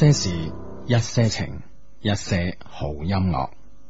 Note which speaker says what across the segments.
Speaker 1: 些事，一些情，一些好音樂。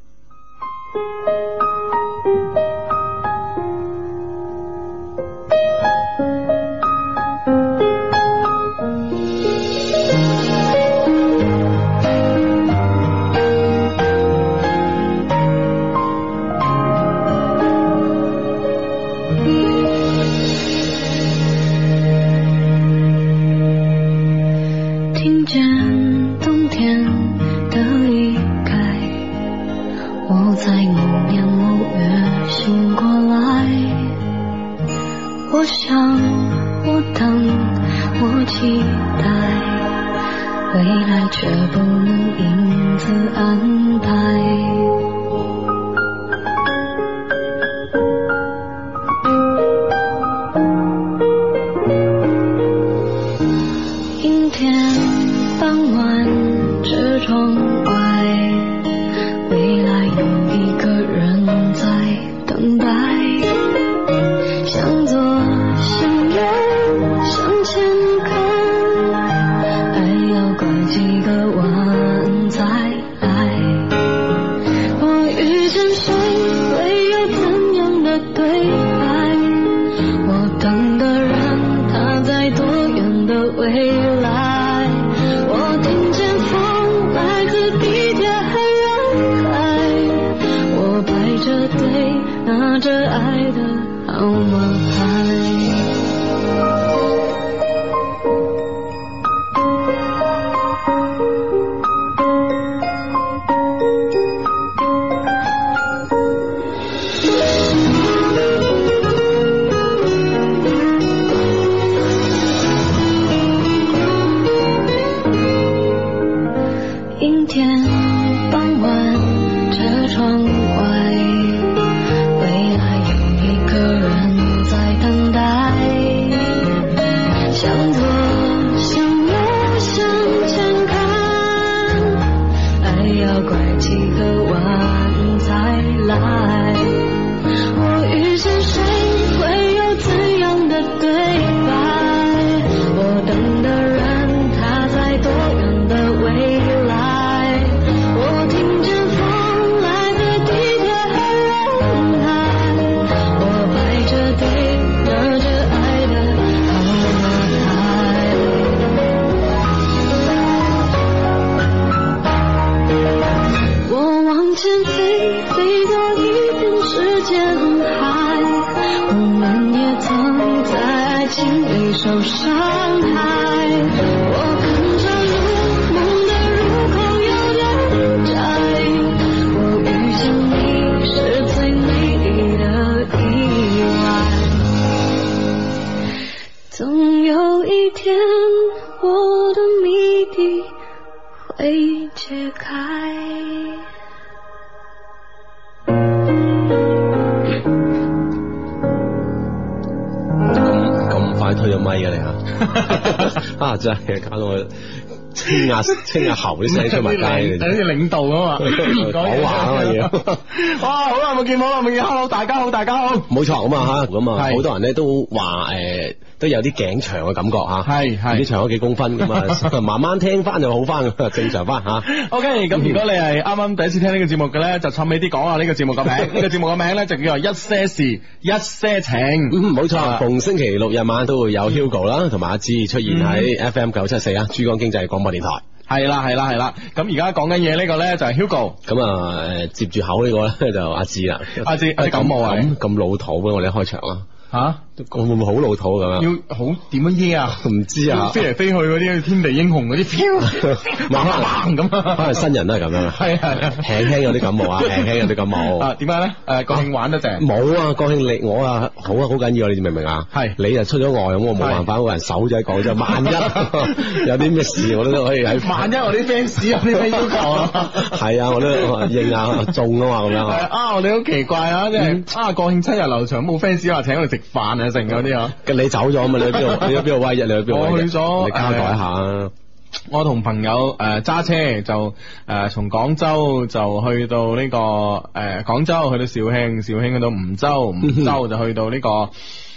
Speaker 2: 真係搞到我清下喉啲聲出埋街，
Speaker 1: 等啲領導啊嘛，
Speaker 2: 講話啊嘛要。
Speaker 1: 哇，好耐冇見，好耐冇見 ，Hello， 大家好，大家好。
Speaker 2: 冇錯咁啊吓，咁啊好多人咧都話都有啲頸長嘅感覺吓，係唔知長咗幾公分咁啊，慢慢聽翻就好翻，正常翻吓。
Speaker 1: OK， 咁如果你係啱啱第一次聽呢個節目嘅咧，就趁尾啲講下呢個節目嘅名。呢個節目嘅名咧就叫做一些事一些情。
Speaker 2: 冇錯，逢星期六日晚都會有 Hugo 啦，同埋阿志出現喺 FM 974啊，珠江經濟廣播電台。係啦。咁而家講緊嘢呢個咧就係 Hugo。咁啊接住口呢個咧就阿志啦。阿志感冒啊？咁老土嘅我哋一開場啦。吓，會唔會好老土咁樣？要好點樣耶啊？唔知啊，飛嚟飛去嗰啲天地英雄嗰啲飄，砰咁啊！可能新人都係咁樣。係輕輕有啲感冒啊，輕輕有啲感冒。啊，點解咧？國慶玩得正？冇啊，國慶你我啊好緊要，你明唔明啊？係你就出咗外，咁我冇辦法，我人守咗喺廣州。萬一有啲咩事，我都可以喺。萬一我啲 fans 有啲咩要求啊？係啊，我都應啊中啊嘛咁樣。啊，我哋好奇怪啊，即係國慶7日流長冇 fans 話請我哋食飯啊，成嗰啲啊，你走咗嘛？你去邊度？你去邊度威日？你去邊度？我去咗，你交代一下。我同朋友揸車就從廣州就去到呢個廣州去到肇慶，肇慶去到梧州，梧州就去到呢個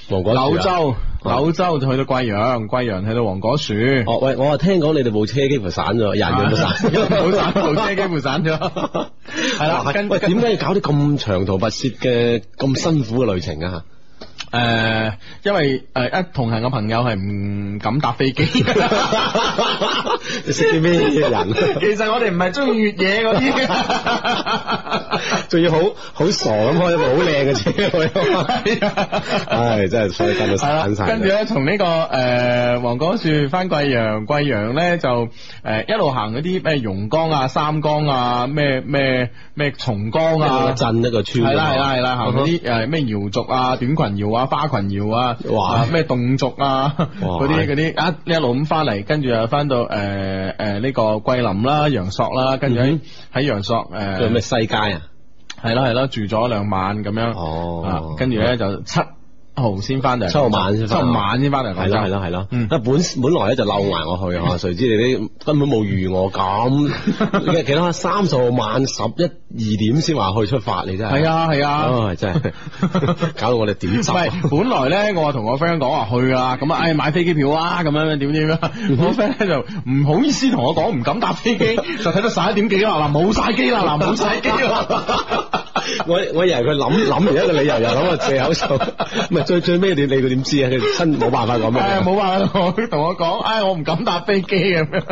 Speaker 1: 柳州就去到貴陽，貴陽去到黃果樹。
Speaker 2: 哦，喂，我聽講你哋部車幾乎散咗，人有冇散？
Speaker 1: 冇散，部車幾乎散咗。係啦，
Speaker 2: 喂，點解要搞啲咁長途跋涉嘅咁辛苦嘅旅程啊？
Speaker 1: 因為一同行嘅朋友係唔敢搭飛機。
Speaker 2: 你識啲咩人？
Speaker 1: 其實我哋唔係中意越野嗰啲，
Speaker 2: 仲要好傻咁開一部好靚嘅車去。唉，真係所以跟到散晒。
Speaker 1: 跟住咧，從呢個黃果樹翻貴陽，貴陽咧就一路行嗰啲咩榕江啊、三江啊、咩松江啊，
Speaker 2: 一個鎮一個村。係
Speaker 1: 啦，行嗰啲咩瑤族啊、短裙瑤啊、花裙瑤啊，哇咩侗族啊，嗰啲一路咁翻嚟，跟住又翻到呢個桂林啦、陽朔啦，跟住喺陽朔
Speaker 2: 叫咩西街啊？
Speaker 1: 係啦，住咗2晚咁樣。哦，跟住咧就7號先翻嚟，7號晚先翻嚟。
Speaker 2: 係咯。本來咧就漏埋我去啊，誰知你啲根本冇預我咁。幾多？30號晚11、2點先話去出發，你真係。
Speaker 1: 係啊，
Speaker 2: 真係搞到我哋點走？
Speaker 1: 唔係，本來咧我同我 friend 講話去啦，咁啊，買飛機票啊，咁樣點啊？我 friend 咧就唔好意思同我講，唔敢搭飛機，就睇到11點幾啦，嗱冇晒機啦，冇晒機啦。
Speaker 2: 我以為佢諗完一個理由，又諗個借口數，唔係最尾你點知啊？佢親冇辦法講咩？
Speaker 1: 冇辦法同我講，我唔敢搭飛機咁樣。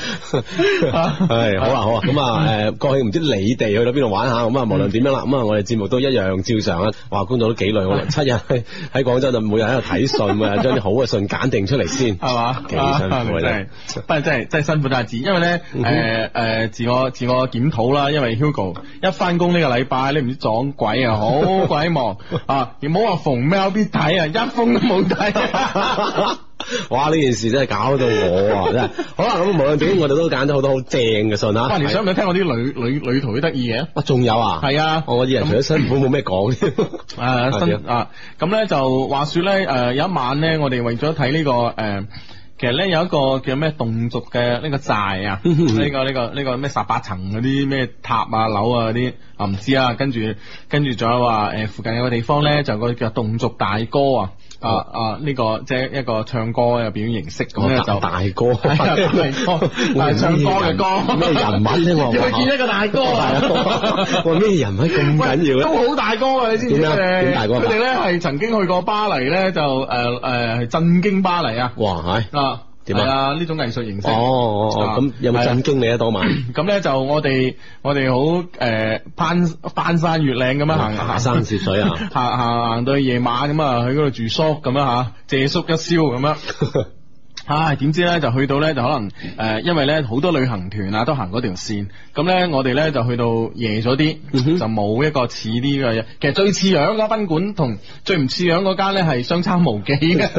Speaker 2: 係好啊，咁啊國慶唔知你哋去到邊度玩下，咁啊無論點樣啦，咁啊我哋節目都一樣照常啊。話工作都幾累，我7日喺廣州就每日喺度睇信啊，將啲好嘅信揀定出嚟先，係嘛？幾辛苦咧，
Speaker 1: 不過真係辛苦大志，因為咧自我檢討啦，因為 Hugo 一翻工呢個禮拜你唔知撞鬼啊，好鬼忙啊！唔好話逢 mail 必睇啊，一封都冇睇。
Speaker 2: 哇！呢件事真係搞到我啊，真係。好啦，咁無論點，我哋都揀咗好多好正嘅信啊。
Speaker 1: 哇！你想唔想聽我啲旅途都得意嘅？
Speaker 2: 仲有啊？係啊！我以為除咗辛苦冇咩講添。
Speaker 1: 咁咧就話說咧，有一晚咧，我哋為咗睇呢個其實咧有一個叫咩侗族嘅呢個寨啊，呢個咩18層嗰啲咩塔啊樓啊嗰啲啊唔知啊，跟住仲有話附近有個地方咧就個叫侗族大歌啊，呢個即係一個唱歌嘅表演形式，咁咧就
Speaker 2: 大歌，
Speaker 1: 係唱歌嘅歌，
Speaker 2: 咩人物咧？我
Speaker 1: 要見一個大哥啊！
Speaker 2: 哇，咩人物咁緊要咧？
Speaker 1: 都好大哥啊！你知唔知
Speaker 2: 點大哥？
Speaker 1: 佢哋咧係曾經去過巴黎咧，就係震驚巴黎啊！
Speaker 2: 哇，係點
Speaker 1: 啊？呢種藝術形式
Speaker 2: 咁有冇震驚你啊？當晚
Speaker 1: 咁咧就我哋好攀山越嶺咁樣行，
Speaker 2: 爬山涉水啊，
Speaker 1: 行到夜晚咁啊，去嗰度住宿咁樣吓，借宿一宵咁樣。點知咧就去到咧就可能因為咧好多旅行團啊都行嗰條線，咁咧我哋咧就去到夜咗啲，就冇一個似呢個嘢。其實最似樣嗰賓館同最唔似樣嗰間咧係相差無幾嘅，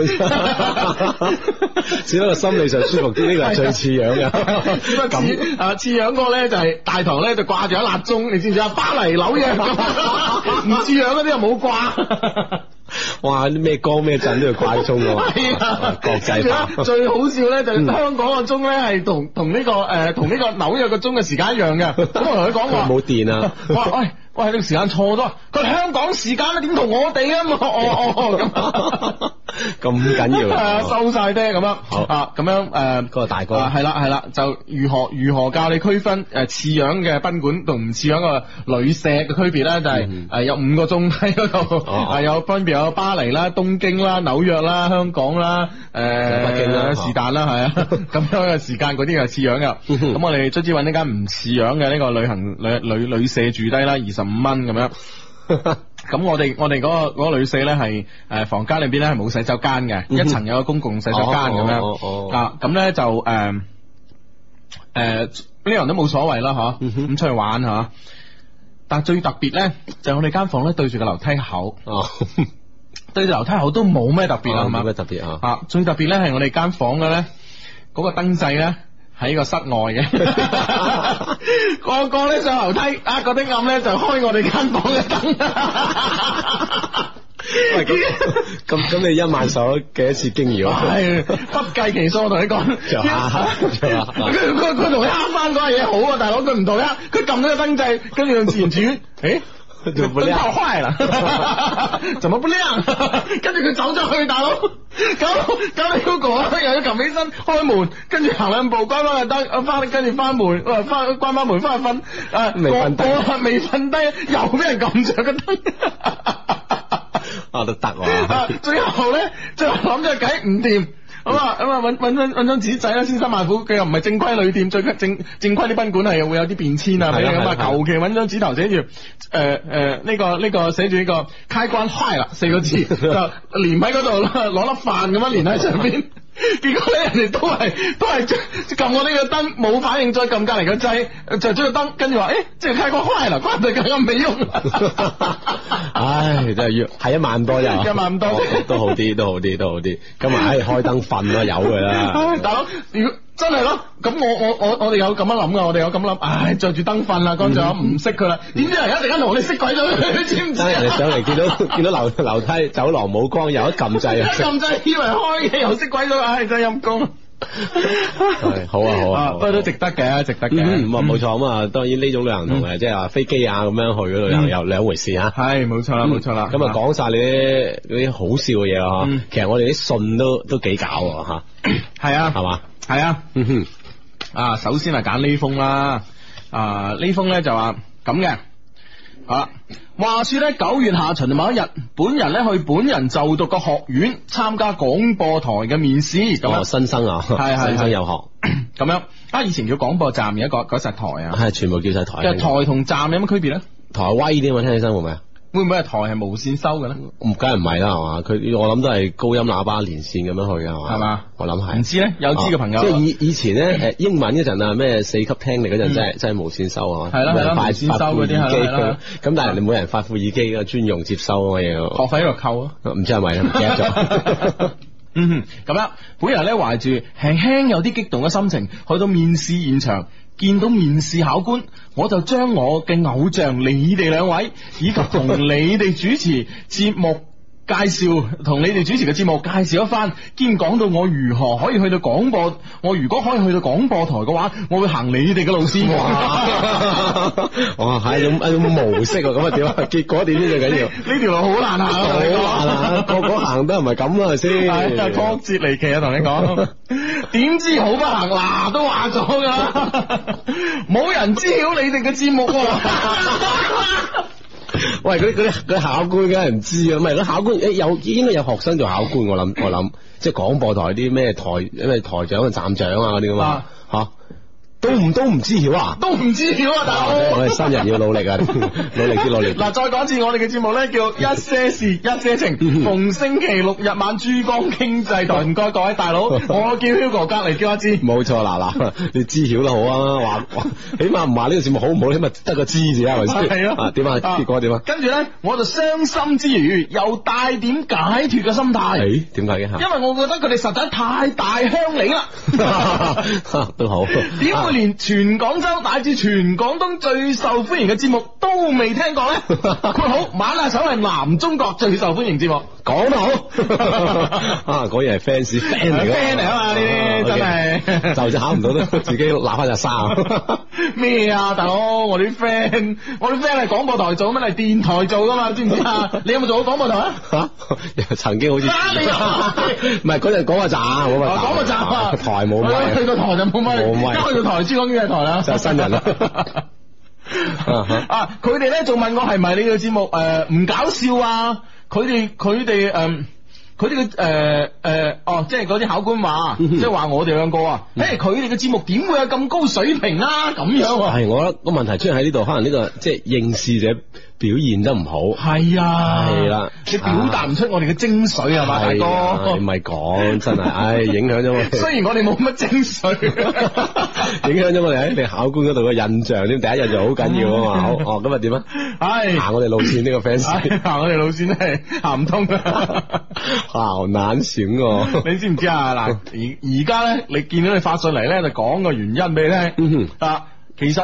Speaker 2: 只不過心理上舒服啲，呢個係最似樣嘅。
Speaker 1: 咁似樣個咧就係大堂咧就掛住一粒鐘，你知唔知啊？巴黎紐約唔似樣嗰啲又冇掛。
Speaker 2: 哇！啲咩江咩鎮都要掛鐘㗎嘛，國際化。
Speaker 1: 最好笑咧就係香港個鐘咧係同呢個紐約個鐘嘅時間一樣嘅。咁我同佢講話
Speaker 2: 冇電啊！
Speaker 1: 喂，呢個時間錯咗。佢香港時間咧點同我哋啊？
Speaker 2: 咁緊要
Speaker 1: 收晒爹咁樣。好咁樣
Speaker 2: 嗰個大哥
Speaker 1: 係啦，就如何教你區分似樣嘅賓館同唔似樣嘅旅社嘅區別咧？就係有5個鐘喺嗰度，有分別有巴黎啦、東京啦、紐約啦、香港啦、北京啦、是但啦，係啊，咁樣嘅時間嗰啲係似樣嘅。咁我哋卒之揾呢間唔似樣嘅呢個旅社住低啦，25蚊咁樣。咁我哋嗰個旅社咧係房間裏邊咧係冇洗手間嘅，一層有個公共洗手間咁樣。咁咧就呢樣都冇所謂啦，嗬。咁出去玩吓，但最特別咧就係我哋間房咧對住個樓梯口。對住樓梯口都冇咩特別啊，係嘛？
Speaker 2: 冇咩特別啊。
Speaker 1: 最特別咧係我哋間房嘅咧嗰個燈掣咧喺個室外嘅，個個咧上樓梯覺得暗咧就開我哋間房嘅燈。
Speaker 2: 喂，咁你一晚受咗幾多次驚擾啊？
Speaker 1: 係不計其數，我同你講。佢同你慳翻嗰樣嘢好啊，大佬佢唔同啊，佢撳咗個燈掣，跟住用自言自語，
Speaker 2: 就不
Speaker 1: 燈
Speaker 2: 亮
Speaker 1: 泡壞啦，怎麼不亮？跟住佢走咗去，大佬，搞你 Hugo 啊，又要擒起身開門，跟住行兩步關翻個燈，跟住翻門，關翻門翻去瞓，未瞓低，又俾人撳着個燈。
Speaker 2: 啊都得喎，
Speaker 1: 最後諗咗計唔掂，咁啊揾張紙仔啦，千辛萬苦，佢又唔係正規旅店，正規啲賓館係會有啲便簽啊，咁啊求其揾張紙頭寫住呢個寫住呢個開關壞啦4個字，就連喺嗰度攞粒飯咁樣連喺上邊。結果咧，人哋都係撳我呢個燈冇反應，再撳隔籬個掣，着咗個燈，跟住話即係開關壞啦，關就更加未用。
Speaker 2: 唉，真係要係1萬多啫
Speaker 1: ，1萬多
Speaker 2: 都好啲。今日開燈瞓啦，有佢啦。
Speaker 1: 大佬，如果真係咯，咁我哋有咁樣諗噶，我哋有咁諗，着住燈瞓啦，乾脆唔識佢啦。點知人一陣間同我哋識鬼咗，你知唔知？人
Speaker 2: 哋上嚟見到樓梯走廊冇光，又一撳掣，
Speaker 1: 以為開嘅，又識鬼咗，唉，真係陰公。
Speaker 2: 好啊，
Speaker 1: 不過都值得嘅。
Speaker 2: 冇錯咁啊，當然呢種旅行同即係話飛機啊咁樣去嗰度又兩回事吓。
Speaker 1: 係冇錯啦。
Speaker 2: 咁啊講晒你啲好笑嘅嘢啊，其實我哋啲信都幾搞吓。
Speaker 1: 係啊，
Speaker 2: 係嘛？
Speaker 1: 係啊，首先係揀呢封啦，呢封咧就話咁嘅，話說咧9月下旬某一日，本人咧去本人就讀嘅學院參加廣播台嘅面試，咁
Speaker 2: 新生啊，係新生有學，
Speaker 1: 咁樣以前叫廣播站，而家改晒台啊，
Speaker 2: 係全部叫晒台。
Speaker 1: 台同站有乜區別咧？
Speaker 2: 台威啲嘛，聽起身會唔會啊？
Speaker 1: 會唔會係台係無線收嘅咧？
Speaker 2: 梗係唔係啦，係嘛？我諗都係高音喇叭連線咁樣去嘅，係嘛？
Speaker 1: 係嘛？
Speaker 2: 我諗係。
Speaker 1: 唔知咧，有知嘅朋友。
Speaker 2: 即係以前咧，英文嗰陣啊，咩4級聽力嗰陣，真係無線收啊。
Speaker 1: 係啦，快線收嗰啲係啦。
Speaker 2: 咁但係人哋每人發副耳機嘅專用接收嘅嘢。
Speaker 1: 學費喺度扣啊？
Speaker 2: 唔知係咪？唔記得咗。
Speaker 1: 咁樣，本人咧懷住輕輕有啲激動嘅心情，去到面試現場。見到面試考官，我就將我嘅偶像你哋兩位，以及同你哋主持節目介紹，同你哋主持嘅節目介紹一番，兼講到我如何可以去到廣播，我如果可以去到廣播台嘅話，我會行你哋嘅路線。
Speaker 2: 哇，係一種模式啊，咁啊點啊？結果點先最緊要？
Speaker 1: 呢條路好難行，
Speaker 2: 好難啊！個行得唔係咁啊，先
Speaker 1: 係曲折離奇啊！同你講，點知好不幸嗱，都話咗噶啦，冇人知曉你哋嘅節目。
Speaker 2: 喂，嗰啲考官梗係唔知啊，唔係嗰考官應該有學生做考官，我諗即係廣播台啲咩台長啊、站長啊嗰啲噶嘛吓。都唔知曉啊！都唔知曉啊！大佬，我哋新人要努力啊，努力。
Speaker 1: 嗱，再講次我哋嘅節目咧，叫一些事一些情，逢星期6日晚珠江經濟台。唔該各位大佬，我叫 Hugo， 隔籬叫阿芝。
Speaker 2: 冇錯，嗱，你知曉都好啊，話起碼唔話呢個節目好唔好，起碼得個知字啊，係咪先？係咯。點啊？結果點啊？跟住咧，我就傷心之餘，又帶點解脫嘅心態。 誒，點解嘅？
Speaker 1: 因為我覺得佢哋實在太大鄉里啦。
Speaker 2: 都好。
Speaker 1: 點會連全廣州乃至全廣東最受歡迎嘅節目都未聽過咧？佢好馬拉手係南中國最受歡迎節目，講得好
Speaker 2: 啊！果然係 fans 嚟嘅
Speaker 1: ，fan 嚟啊嘛！呢啲真係
Speaker 2: 就考唔到都自己揦翻隻衫
Speaker 1: 咩啊！大佬，我啲 friend 係廣播台做咩嚟電台做噶嘛？知唔知啊？你有冇做過廣播台啊？
Speaker 2: 曾經好似唔係嗰陣講個站，講個站台冇咪，
Speaker 1: 去個台就冇咪，一去到台珠江經濟台啦，
Speaker 2: 就係新人啦。
Speaker 1: 佢哋咧仲問我係咪你嘅節目唔搞笑啊？佢哋嘅即係嗰啲考官話，即係話我哋兩個啊，佢哋嘅節目點會有咁高水平啊？咁樣係，我覺得個問題出現喺呢度，可能呢個即係應試者表現得唔好。係啊，係啦，你表達唔出我哋嘅精髓係嘛，大哥？你咪講真係，影響咗我哋。雖然我哋冇乜精髓，影響咗我哋喺你考官嗰度嘅印象。添第一印象好緊要啊嘛。好，咁啊點啊？行我哋路線呢個 fans，行我哋路線咧行唔通啊！好難選喎，你知唔知啊？嗱，而家咧，你見到你發上嚟咧，就講個原因俾你聽。其實咧，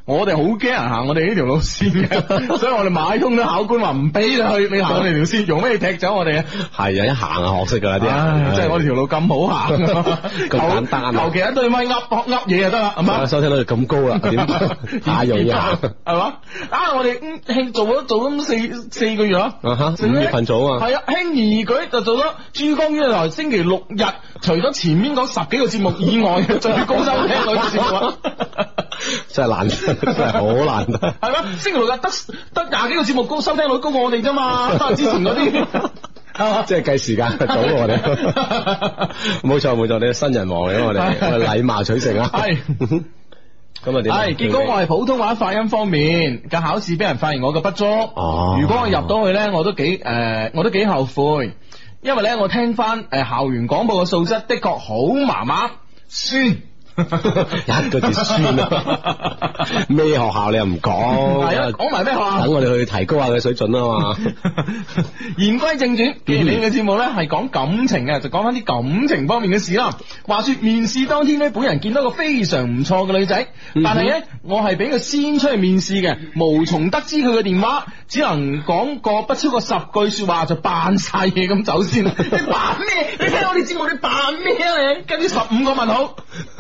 Speaker 1: 我哋好驚人行我哋呢條路線嘅，所以我哋買通咗考官話唔俾你去，你行我哋條線，用咩踢走我哋啊？
Speaker 2: 係啊，一行啊學識噶啦啲人，
Speaker 1: 即係我哋條路咁好行，
Speaker 2: 咁簡單，
Speaker 1: 求其一對咪噏嘢就得啦，係嘛？
Speaker 2: 收聽率咁高啦，點太容易行
Speaker 1: 係嘛？我哋做咗四個月啦，5
Speaker 2: 月份做啊嘛，
Speaker 1: 係啊，輕而易舉就做咗珠江經濟台星期六日，除咗前面嗰10幾個節目以外嘅最高收聽率節目。
Speaker 2: 真係難，真係好難。
Speaker 1: 係嘛？星期六日得20幾個節目高收聽率高過我哋啫嘛，之前嗰啲。
Speaker 2: 即係計時間早過我哋。冇錯，你係新人王嚟，我哋禮貌取勝啊。係。咁啊點？係
Speaker 1: 結果我係普通話發音方面嘅考試俾人發現我嘅不足。哦。如果我入到去咧，我都幾後悔，因為咧我聽翻校園廣播嘅素質的確好麻麻，酸。
Speaker 2: 一個字酸啊！咩學校你又唔講？
Speaker 1: 係啊，講埋咩學校？
Speaker 2: 等我哋去提高下嘅水準啊嘛！
Speaker 1: 言歸正傳，既然你嘅節目咧係講感情嘅，就講翻啲感情方面嘅事啦。話說面試當天咧，本人見到個非常唔錯嘅女仔，但係咧我係俾佢先出去面試嘅，無從得知佢嘅電話，只能講過不超過10句說話就扮晒嘢咁走先。你扮咩？你聽我哋節目你扮咩啊你？跟住15個問號。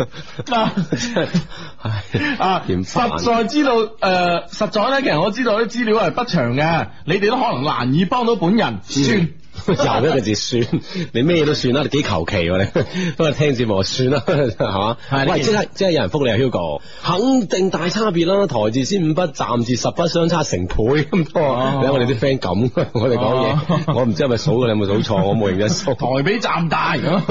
Speaker 1: 實在知道實在咧，其實我知道啲資料係不詳嘅，你哋都可能難以幫到本人。算
Speaker 2: 又一個字算，你咩都算啦，你幾求其喎你，不過聽節目就算啦，係嘛？喂，即係有人覆你啊 Hugo，肯定大差別啦，台字先5筆，站字10筆，相差成倍咁多。你睇我哋啲 friend 咁，我哋講嘢，我唔知係咪數嘅，你有冇數錯？我冇認真數。
Speaker 1: 台比站大咁，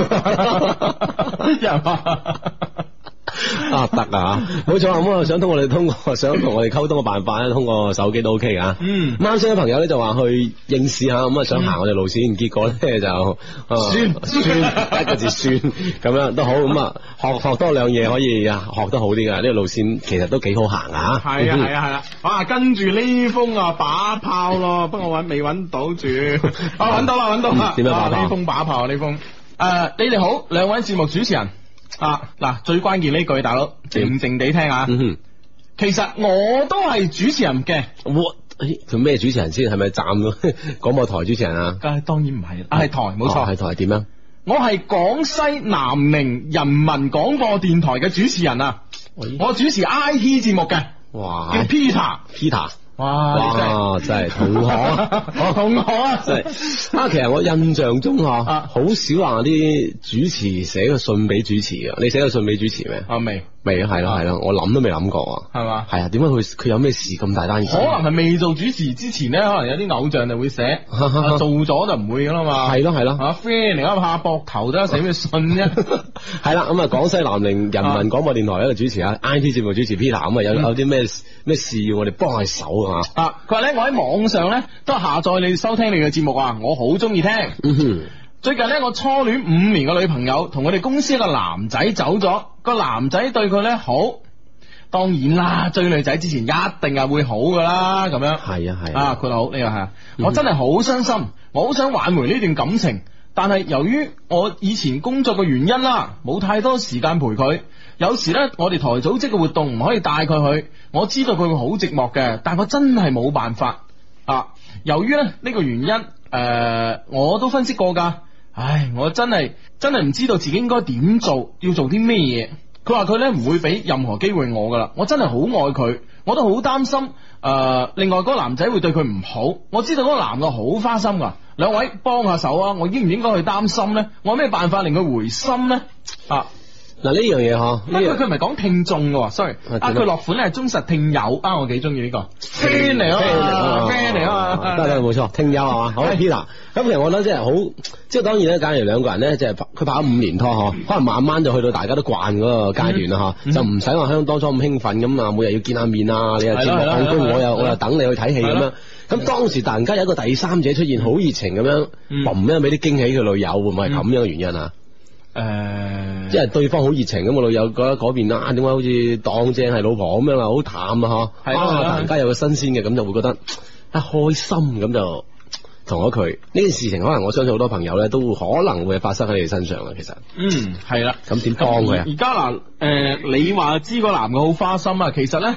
Speaker 2: 得啊，冇錯。咁啊，想同我哋溝通嘅辦法咧，通過手機都 OK 噶。啱先嘅朋友咧就話去應試下，咁啊想行我哋路線，結果咧就算一個字算咁樣都好。咁啊學多兩嘢可以學得好啲噶。呢個路線其實都幾好行啊。
Speaker 1: 係啊。哇，跟住呢封把炮咯，不過我未揾到住。揾到啦。
Speaker 2: 點樣把炮？
Speaker 1: 呢封把炮呢封。你哋好，兩位節目主持人。嗱，最關鍵呢句，大佬靜靜地聽啊。其實我都係主持人嘅。
Speaker 2: 佢咩主持人先？係咪站廣播台主持人啊？
Speaker 1: 當然唔係，係台，冇錯。
Speaker 2: 係台點樣？
Speaker 1: 我係廣西南寧人民廣播電台嘅主持人啊。我主持 IT 節目嘅。哇！叫 Peter。哇！
Speaker 2: 真係同學，
Speaker 1: 同學啊！
Speaker 2: 真係其實我印象中好少話啲主持寫個信俾主持嘅。你寫個信俾主持咩？未係咯，我諗都未諗過啊。係嘛？係啊，點解佢有咩事咁大單嘢？可能係未做主持之前咧，可能有啲偶像就會寫，做咗就唔會噶啦嘛。係咯，friend 嚟下膊頭都寫咩信啫？係啦，咁啊，廣西南寧人民廣播電台一個主持啊 ，IT 節目主持 Peter 咁啊，有啲咩事要我哋幫下手啊？佢話咧，我喺網上咧都下載你收聽你嘅節目啊，我好中意聽。最近咧，我初戀5年嘅女朋友同我哋公司一個男仔走咗，個男仔對佢咧好，當然啦，追女仔之前一定係會好噶啦，咁樣。係啊，佢好呢個係，我真係好傷心，我好想挽回呢段感情，但係由於我以前工作嘅原因啦，冇太多時間陪佢，有時咧我哋台組織嘅活動唔可以帶佢去，我知道佢會好寂寞嘅，但我真係冇辦法啊。由於咧呢個原因，我都分析過噶。唉，我真係唔知道自己應該點做，要做啲咩嘢。佢話佢咧唔會俾任何機會我噶啦，我真係好愛佢，我都好擔心。另外嗰個男仔會對佢唔好，我知道嗰個男嘅好花心噶。兩位幫下手啊！我應唔應該去擔心咧？我有咩辦法令佢回心咧？嗱呢樣嘢嗬，佢唔係講聽眾嘅，sorry，佢落款咧係忠實聽友啊，我幾中意呢個 friend 嚟啊 friend 嚟啊嘛，得冇錯，聽友係嘛，好 Peter，咁其實我覺得即係好，即係當然咧，假如兩個人咧，即係佢拍咗5年拖嗬，可能慢慢就去到大家都慣嗰個階段啦嗬，就唔使話像當初咁興奮咁啊，每日要見下面啊，你又節目放工，我又等你去睇戲咁樣，咁當時突然間有一個第三者出現，好熱情咁樣，嘣一聲俾啲驚喜佢女友，會唔會係咁樣嘅原因啊？即係對方好熱情咁，個女友覺得嗰邊點解好似當正係老婆咁樣啊，好淡啊嗬，突然間有個新鮮嘅，咁就會覺得一開心，咁就同咗佢呢件事情，可能我相信好多朋友咧都會可能會發生喺你哋身上啊。其實係啦，咁點幫佢啊？而家嗱，你話知個男嘅好花心啊，其實咧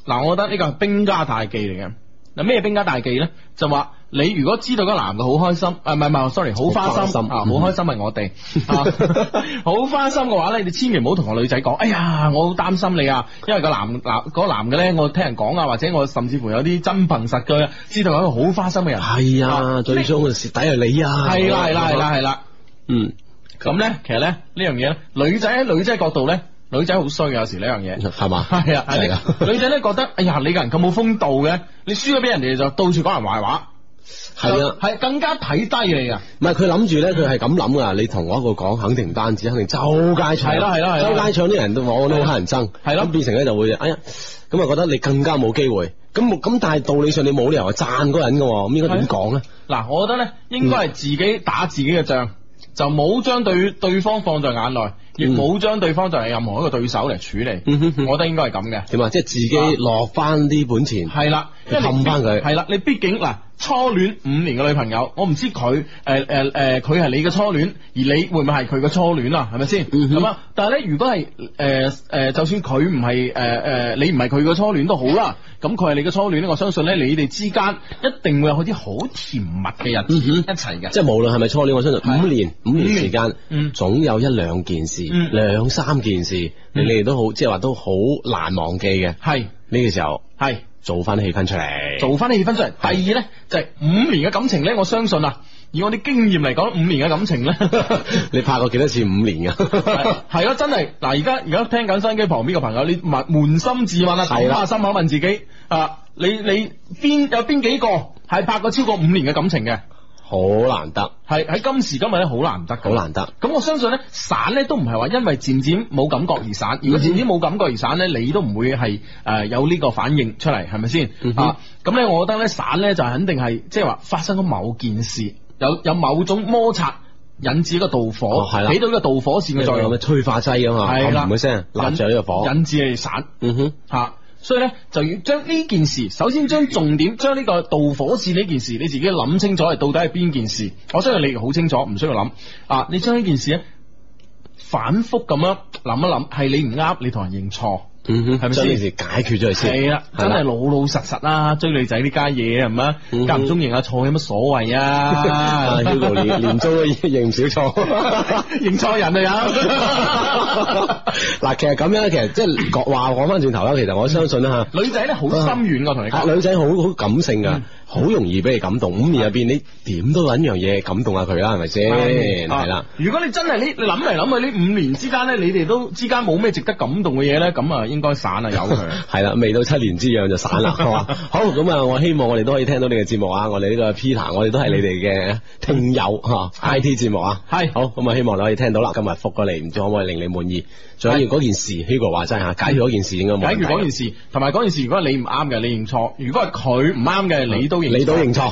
Speaker 1: 嗱，我覺得呢個係兵家大忌嚟嘅。嗱，咩兵家大忌咧？就話你如果知道個男嘅好開心，唔係 sorry， 好花心啊，好開心係我哋好花心嘅話咧，你千祈唔好同個女仔講，哎呀，我好擔心你啊，因為個男嘅咧，我聽人講啊，或者我甚至乎有啲真憑實據啊，知道有一個好花心嘅人，
Speaker 2: 係啊，最終嘅蝕底係你啊，
Speaker 1: 係啦，咁咧，其實咧呢樣嘢咧，女仔喺女仔角度咧。女仔好衰嘅，有時呢樣嘢
Speaker 2: 係嘛，
Speaker 1: 係啊，女仔咧覺得，哎呀，你個人咁冇風度嘅，你輸咗俾人哋就到處講人壞話，
Speaker 2: 係啊，
Speaker 1: 係更加睇低你噶。
Speaker 2: 唔係佢諗住咧，佢係咁諗噶。你同我一個講，肯定唔單止，肯定周街搶，
Speaker 1: 係啦，
Speaker 2: 周街搶啲人都我都好乞人憎，係咯，變成咧就會，哎呀，咁啊覺得你更加冇機會。咁但係道理上你冇理由話讚嗰人噶，咁應該點講咧？嗱，
Speaker 1: 我覺得咧應該係自己打自己嘅仗，就冇將對方放在眼內。亦冇將對方作為任何一個對手嚟處理，我覺得應該係咁嘅。點啊？
Speaker 2: 即係自己落翻啲本錢，
Speaker 1: 係啦，
Speaker 2: 氹翻佢。係
Speaker 1: 啦，你畢竟嗱，初戀5年嘅女朋友，我唔知佢佢係你嘅初戀，而你會唔會係佢嘅初戀啊？係咪先？咁啊，但係咧，如果係就算佢唔係你唔係佢嘅初戀都好啦，咁佢係你嘅初戀咧，我相信咧，你哋之間一定會有啲好甜蜜嘅日子一齊嘅。
Speaker 2: 即係無論係咪初戀，我相信5年時間，總有1-2件事。2-3件事，你哋都好，即係話都好難忘記嘅。係呢個時候，係做翻氣氛出嚟，第二咧就係5年嘅感情咧，我相信啊，以我啲經驗嚟講，5年嘅感情咧， 你拍過幾多次5年噶？
Speaker 1: 係咯，真係嗱，而家聽緊收音機旁邊嘅朋友，你捫心自問啊，打下心口問自己啊，你有邊幾個係拍過超過5年嘅感情嘅？
Speaker 2: 好難得，
Speaker 1: 係喺今時今日咧，好難得，
Speaker 2: 好難得。咁
Speaker 1: 我相信咧，散咧都唔係話因為漸漸冇感覺而散，如果漸漸冇感覺而散咧，你都唔會係有呢個反應出嚟，係咪先？啊，咁咧，我覺得咧，散咧就肯定係即係話發生咗某件事，有某種摩擦引致一個導火，起到一個導火線嘅作用，
Speaker 2: 催化劑啊嘛，係啦，唔會聲，立住呢個火，
Speaker 1: 引致你散。所以咧就要將呢件事，首先將重點，將呢個導火線呢件事，你自己諗清楚係到底係邊件事。我相信你好清楚，唔需要諗啊！你將呢件事咧反覆咁樣諗一諗，係你唔啱，你同人認錯。係咪先？將件事解決咗佢先。係啦，真係老老實實啦，追女仔呢家嘢係咪？間唔中認下錯有乜所謂啊？Hugo
Speaker 2: 連租都認唔少錯，
Speaker 1: 認錯人啊有。
Speaker 2: 嗱，其實咁樣，其實即係講翻轉頭啦。其實我相信啦吓，
Speaker 1: 女仔咧好心軟噶，同你講，
Speaker 2: 女仔好感性噶，好容易俾你感動。5年入邊，你點都搵樣嘢感動下佢啦，係咪先？係啦。如果你真係你諗嚟諗去呢5年之間咧，你哋都之間冇咩值得感動嘅嘢咧，咁啊應該散啦，由佢。係啦，未到7年之癢就散啦，係嘛？好，咁啊，我希望我哋都可以聽到你嘅節目啊！我哋呢個 Peter，我哋都係你哋嘅聽友吓，IT 節目啊，係好，咁啊，希望你可以聽到啦。今日復過嚟，唔知可唔可以令你滿意？最緊要嗰件事，Hugo 話齋吓，解決嗰件事應該冇。解決嗰件事，同埋嗰件事，如果你唔啱嘅，你認錯；如果係佢唔啱嘅，你都認錯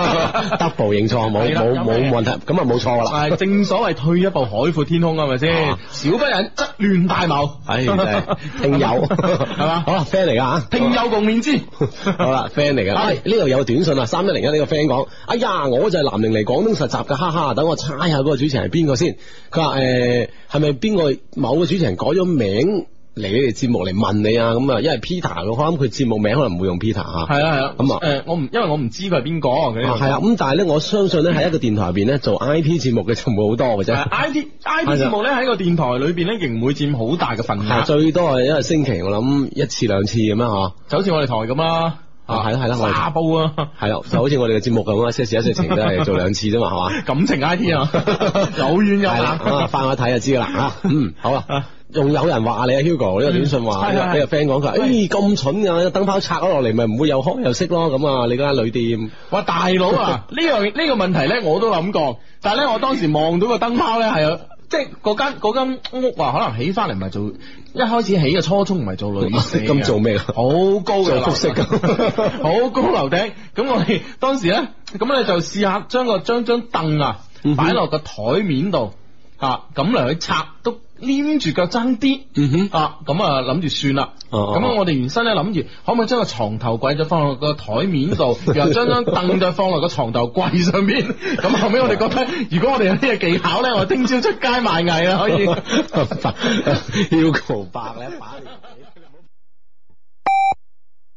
Speaker 2: ，double 認錯，冇問題，咁啊冇錯啦。係正所謂退一步海闊天空，係咪先？小不忍則亂大謀。係聽友係嘛？好啦 friend 嚟噶吓，聽友共勉之。好啦 friend 嚟噶，呢度有短信啊，3101呢個 friend 講，哎呀，我就係南寧嚟廣東實習嘅，哈哈，等我猜下嗰個主持人係邊個先。佢話係咪邊個某個主持人改咗名嚟你哋節目嚟問你啊？咁啊，因為 Peter 我諗佢節目名可能唔會用 Peter 吓。係啊，咁啊，因為我唔知佢係邊個。係啊，咁但係咧，我相信咧喺一個電台入邊咧做 IT 節目嘅就冇好多嘅啫。IT 節目咧喺個電台裏邊咧，亦唔會佔好大嘅份額。最多係一個星期我諗1次2次咁樣嗬。就好似我哋台咁啦。係啦，我哋沙煲啊，係咯，就好似我哋嘅節目咁啊，一些事一些情都係做2次啫嘛，係嘛？感情 IT 啊，有遠有難，翻去睇就知噶啦吓。好啦，仲有人話你啊 Hugo 呢個短信話呢個 friend 講佢，咁蠢噶，燈泡拆咗落嚟咪唔會又開又熄咯，咁啊你嗰間旅店。哇大佬啊，呢個問題咧我都諗過，但係咧我當時望到個燈泡咧係即係嗰間屋啊，可能起翻嚟唔係做一開始起嘅初衷唔係做旅社，咁做咩？好高嘅複式，好高樓頂。咁我哋當時咧，咁咧就試下將張凳啊擺落個台面度啊，咁嚟去拆都黏住腳爭啲，啊，咁啊諗住算啦。咁我哋原身咧諗住可唔可以將個床頭櫃就放落個台面度，然後將張凳就放落個床頭櫃上面。咁後尾我哋覺得，如果我哋有呢個技巧咧，我聽朝出街賣藝啦，可以。Hugo 白咧，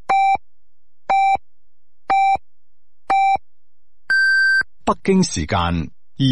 Speaker 3: 北京時間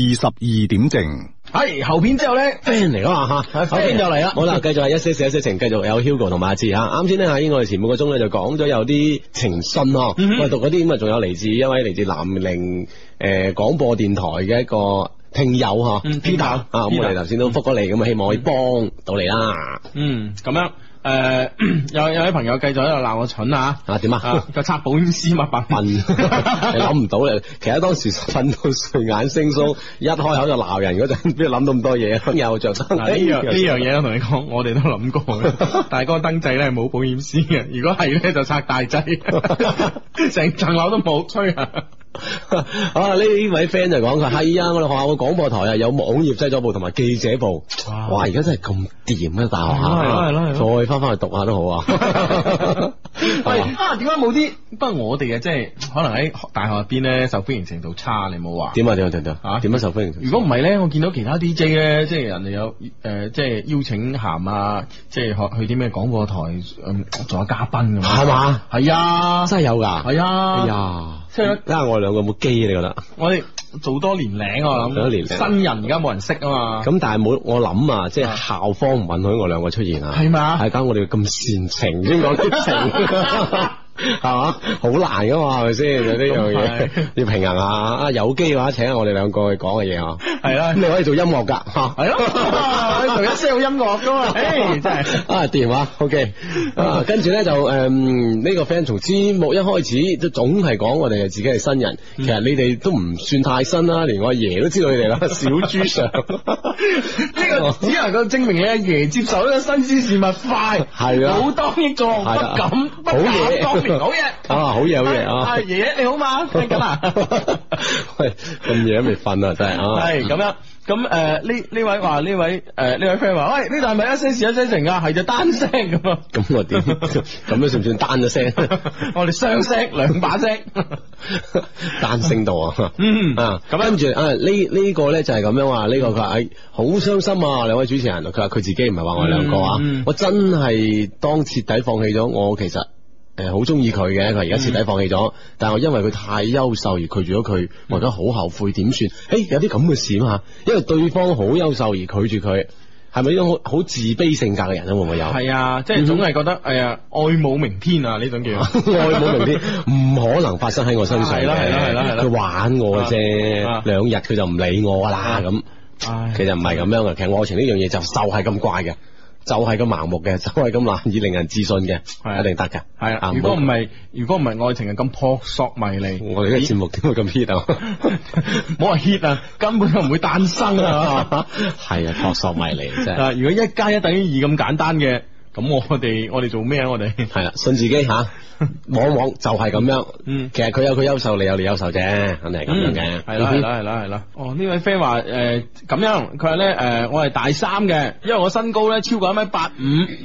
Speaker 3: 22點正。
Speaker 1: 係後片之後咧
Speaker 2: friend 嚟啊嘛吓，後片就嚟啦。好啦，繼續係一些事一些情，繼續有 Hugo 同埋阿志吓。啱先咧喺我哋前半個鐘咧就講咗有啲情信我哋讀嗰啲咁啊，仲有嚟自一位嚟自南寧廣播電台嘅一個聽友嗬 Peter 啊，咁我哋頭先都覆咗你，咁啊希望可以幫到你啦。
Speaker 1: 咁樣。有位朋友繼續喺度鬧我蠢啊！
Speaker 2: 點啊？
Speaker 1: 個拆保險絲密白
Speaker 2: 瞓，你諗唔到咧。其實當時瞓到睡眼惺忪，一開口就鬧人嗰陣，邊度諗到咁多嘢？又着燈。呢
Speaker 1: 樣嘢我同你講，我哋都諗過嘅。但係嗰個燈掣咧係冇保險絲嘅，如果係咧就拆大掣，成層樓都冇，吹啊！
Speaker 2: 呢位 friend 就講佢係啊，我哋學校個廣播台啊有網頁製作部同埋記者部，哇！而家真係咁掂啊，大學校，再翻去讀下都好啊。
Speaker 1: 喂，點解冇啲？不過我哋即係可能喺大學入邊咧受歡迎程度差，你冇話？點啊？點樣受歡迎？如果唔係咧，我見到其他 DJ 咧，即係人哋有即係邀請函啊，即係去啲咩廣播台做下嘉賓咁，係嘛？係啊，真係有噶，係啊，哎呀！即係睇下我哋兩個有冇機，你覺得？我哋做多年零，我諗多年新人而家冇人識啊嘛。咁但係冇，我諗啊，即係校方唔允許我兩個出現啊。係嘛？係搞我哋咁煽情先講激情。係嘛，好難噶嘛，係咪先？呢樣嘢要平衡下。有機嘅話，請下我哋兩個去講嘅嘢啊。係啦，咁你可以做音樂噶，係咯，可以做一 sell 音樂噶嘛。真係掂啊 ，OK。跟住咧就呢個 friend 從節目一開始都總係講我哋自己係新人，其實你哋都唔算太新啦，連我阿爺都知道你哋啦。小豬上呢個只能夠證明你阿爺接受呢個新鮮事物快，係啊，好當益壯，不敢好嘢。好嘢好嘢啊！爺爺你好嘛？聽緊啊？喂，咁夜都未瞓啊，真係啊！係咁樣，咁呢位話呢位 friend 話，喂，呢度係咪一些事一些情啊？係就單聲咁啊？咁我點？咁樣算唔算單咗聲？我哋雙聲兩把聲，單聲到啊！咁跟住呢個咧就係咁樣話，呢個佢話好傷心啊！兩位主持人，佢話佢自己唔係話我哋兩個啊，我真係當徹底放棄咗我其實。好中意佢嘅，佢而家徹底放棄咗，但係我因為佢太優秀而拒絕咗佢，我而家好後悔，點算？有啲咁嘅事嘛，因為對方好優秀而拒絕佢，係咪呢種好自卑性格嘅人咧？會唔會有？係啊，即係總係覺得愛冇明天啊，呢種叫愛冇明天，唔可能發生喺我身上嘅。係啦，佢玩我嘅啫，兩日佢就唔理我噶啦咁。其實唔係咁樣嘅，其實愛情呢樣嘢就係咁怪嘅。就係咁盲目嘅，就係咁難以令人置信嘅，一定得嘅。係啊，如果唔係愛情係咁撲朔迷離，我哋呢個節目點會咁 hit 啊？冇話 hit 啊，根本就唔會誕生啊！係啊，撲朔迷離真係。如果1+1等於2咁簡單嘅，咁我哋做咩啊？我哋係啦，信自己吓。往往就係咁樣，其實佢有佢優秀，你有你優秀啫，肯定係咁樣嘅。係啦。哦，呢位 friend 話咁樣，佢話咧我係大3嘅，因為我身高咧超過1.85米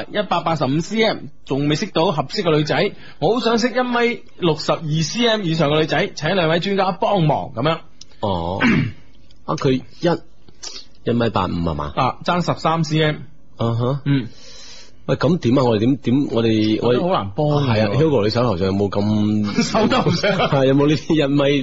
Speaker 1: ，185 cm， 仲未識到合適嘅女仔，我好想識1.62 cm 以上嘅女仔，請兩位專家幫忙咁樣。哦，佢1.85係嘛？爭13 cm。喂，咁點啊？我哋點？我哋好難幫。係啊 ，Hugo， 你手頭上有冇咁？手頭上係有冇呢啲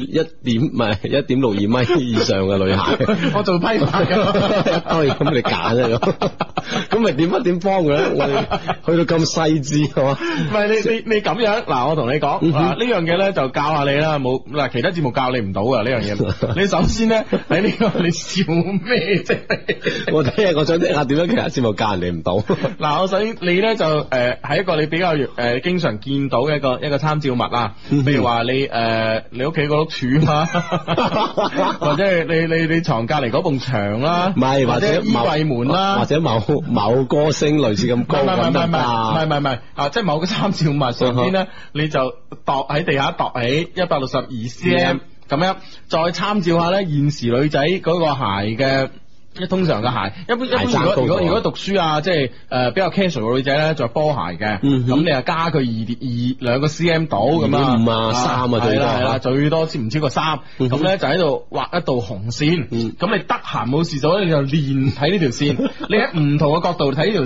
Speaker 1: 1.62米以上嘅女孩？我做批發㗎，咁你揀啊咁咪點幫佢咧？我哋去到咁細緻係嘛？唔係你咁樣嗱，我同你講呢樣嘢咧就教下你啦，冇嗱其他節目教你唔到㗎呢樣嘢。你首先咧喺呢個你笑咩啫？我想聽下點樣其他節目教人哋唔到。嗱，我想。你咧就係一個你比較經常見到嘅一個參照物啊，譬如話你屋企嗰碌柱啊，或者係你床隔離嗰埲牆啦，唔係或者衣櫃門啦，或者某歌星類似咁高咁得唔係即係某個參照物上邊咧，你就喺地下度起162 cm 咁樣，再參照下咧現時女仔嗰個鞋嘅。通常嘅鞋，一般如果讀書啊，即係比較 casual 嘅女仔咧，着波鞋嘅，咁你啊加佢2個 cm 到咁啊，5啊3啊最多，係啦，最多唔超過3，咁咧就喺度畫一道紅線，咁你得閒冇事做咧，你就練睇呢條線，你喺唔同嘅角度睇呢條線，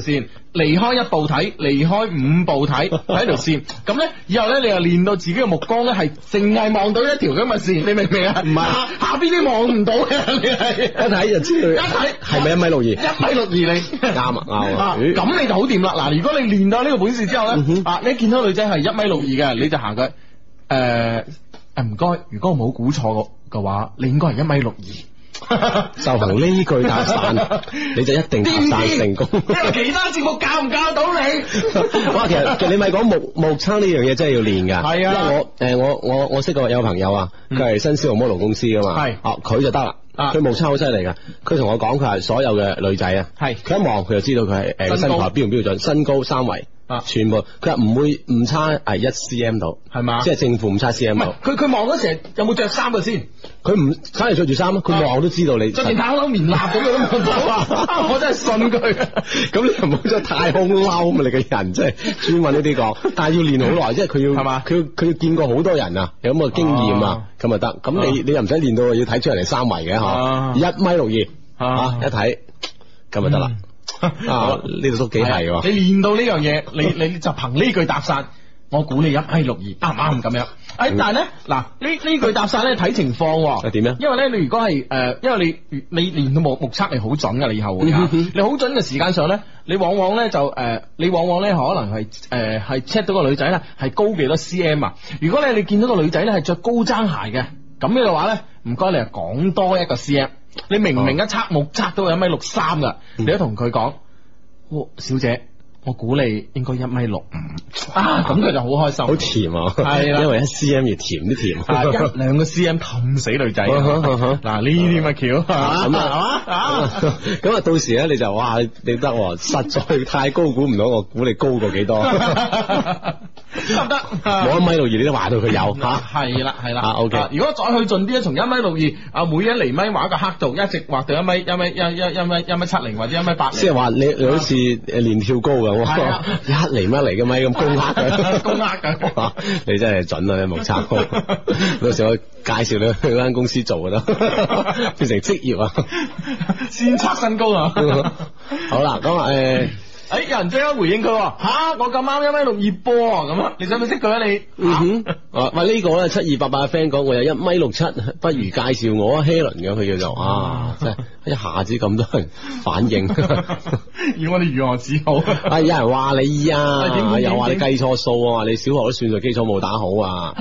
Speaker 1: 離開一步睇，離開五步睇，睇條線。咁咧，以後咧，你又練到自己嘅目光咧，係淨係望到一條咁嘅線，你明唔明啊？唔係下邊啲望唔到嘅，你係
Speaker 2: 一睇就知佢
Speaker 1: 一睇
Speaker 2: 係咪1.62米
Speaker 1: ？1.62米你
Speaker 2: 啱啊！
Speaker 1: 咁你就好掂啦。嗱，如果你練到呢個本事之後咧，你見到女仔係1.62米嘅，你就行佢唔該，如果我冇估錯嘅話，你應該係1.62米。
Speaker 2: 就憑呢句搭訕，你就一定搭訕成功。
Speaker 1: 因為其他節目教唔教到你？
Speaker 2: 哇，其實你咪講目測呢樣嘢真係要練噶。係啊，因為我識過有個朋友啊，佢係新消防 model 公司噶嘛。係，佢就得啦。佢目測好犀利噶。佢同我講，佢係所有嘅女仔啊，係佢一望佢就知道佢係身材標唔標準，身高3圍。全部佢話唔會誤差1 cm 度，係嘛？即係正負誤差 cm 度。佢望嗰時有冇着衫嘅先？佢唔梗係着住衫咯，佢望都知道你着件太空棉衲咁樣都望到啊！我真係信佢。咁你又冇着太空褸嘛？你個人真係專揾呢啲講，但係要練好耐，即係佢要係嘛？佢要見過好多人啊，有咁嘅經驗啊，咁就得。咁你又唔使練到要睇出嚟3圍嘅嗬，1.62米一睇咁就得啦。呢度都幾係喎！你練到呢樣嘢，你就憑呢句搭訕，我估你1.62米啱唔啱咁樣？但係咧，嗱呢句搭訕咧睇情況，點樣？因為咧你如果係因為你練到目測你好準噶，你以後會你好準嘅時間上咧，你往往咧就你往往咧可能係係 check 到個女仔咧係高幾多 cm 啊？如果你見到個女仔咧係着高踭鞋嘅，咁嘅話咧，唔該你係講多1個 cm。你明明一測目測到1.63米噶，你都同佢講，小姐，我估你應該1.65米啊，咁佢就好開心，好甜啊，係啦，因為1 cm 越甜啲甜，1-2個 cm 氹死女仔，嗱呢啲咪巧係嘛，咁啊到時咧你就哇你得，實在太高估唔到，我估你高過幾多。得唔得？冇1.62米你都畫到佢有吓，係啦，OK。如果再去盡啲咧，從1.62米每1厘米畫一個刻度，一直畫到1.70米或者1.80米。即係話你好似練跳高咁，1厘米嚟嘅米咁高刻嘅，高刻嘅。你真係準啊！你目測，到時我介紹你去間公司做啦，變成職業啊，先測身高啊。好啦，咁有人即刻回應佢，我咁啱1.62米波咁啊！你想唔想識佢啊？你喂呢個咧7288嘅 friend 講，我有1.67米，不如介紹我啊 Helen 咁，佢叫做真係一下子咁多人反應，要我哋如何自豪？有人話你又話你計錯數啊，你小學啲算術基礎冇打好啊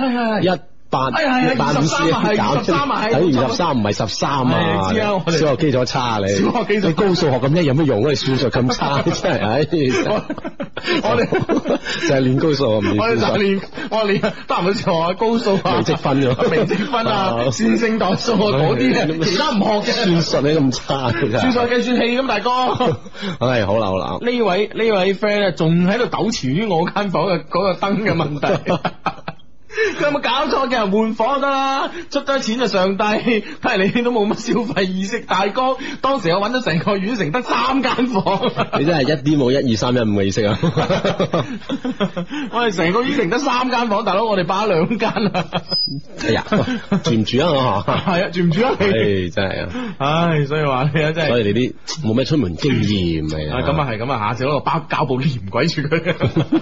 Speaker 2: 183等於23唔係13啊！你知啊，小學基礎差你，小學基礎你高數學咁叻有乜用啊？你數學咁差真係，我哋就係練高數唔練數學，我練得唔到錯高數啊，微積分咗，微積分啊，線性代數嗰啲其他唔學嘅，算術你咁差，算術計算器咁大哥。唉，好啦，呢位 friend 咧仲喺度糾纏於我間房嘅嗰個燈嘅問題。佢有冇搞錯嘅？換房就得啦，出咗錢就上帝，睇嚟你都冇乜消費意識，大哥。當時我揾咗成個縣城得3間房，你真係一啲冇1、2、3、1、5嘅意識啊！我哋成個縣城得3間房，大佬我哋霸2間啊！哎呀，住唔住啊？係啊，住唔住啊？唉，真係啊！唉，所以話你啊，真係，所以你啲冇咩出門經驗啊！咁啊係，咁啊下次攞個包膠布黏鬼住佢。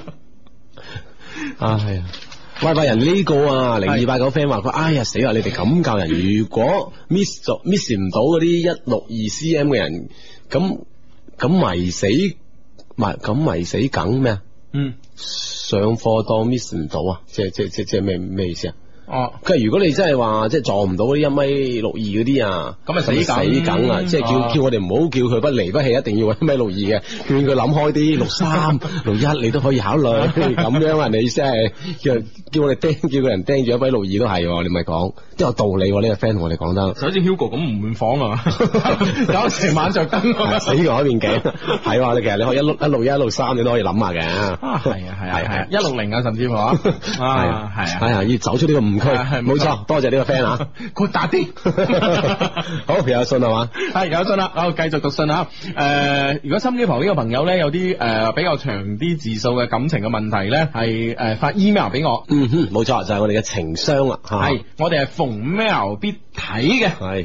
Speaker 2: 係啊。喂，人呢個0289 friend 話佢，哎呀死啦！你哋咁教人，如果 miss 唔到嗰啲162 cm 嘅人，咁迷死梗咩啊？上課當 miss 唔到啊？即係咩意思啊？佢係如果你真係話即係撞唔到嗰啲1.62米嗰啲啊，咁咪死梗啊！即係叫我哋唔好叫佢不離不棄，一定要1.62米嘅，勸佢諗開啲63、61你都可以考慮咁樣啊！你即係叫我哋叫個人盯住1.62米都係，你咪講都有道理喎！呢個 friend 同我哋講得，好似 Hugo 咁唔換房啊，搞成晚着燈，死過一面鏡，係話你其實你可以161、163你都可以諗下嘅，係160啊，甚至乎係啊，要走出呢個誤區，冇錯，多謝呢個 friend 啊，豁達啲，好有信係嘛？係有信啦，好繼續讀信啊！如果心機旁呢個朋友咧有啲比較長啲字數嘅感情嘅問題咧，係發 email 俾我， 冇錯，就係我哋嘅情商啦，
Speaker 1: 係我哋係逢 mail 必睇嘅，
Speaker 2: 係，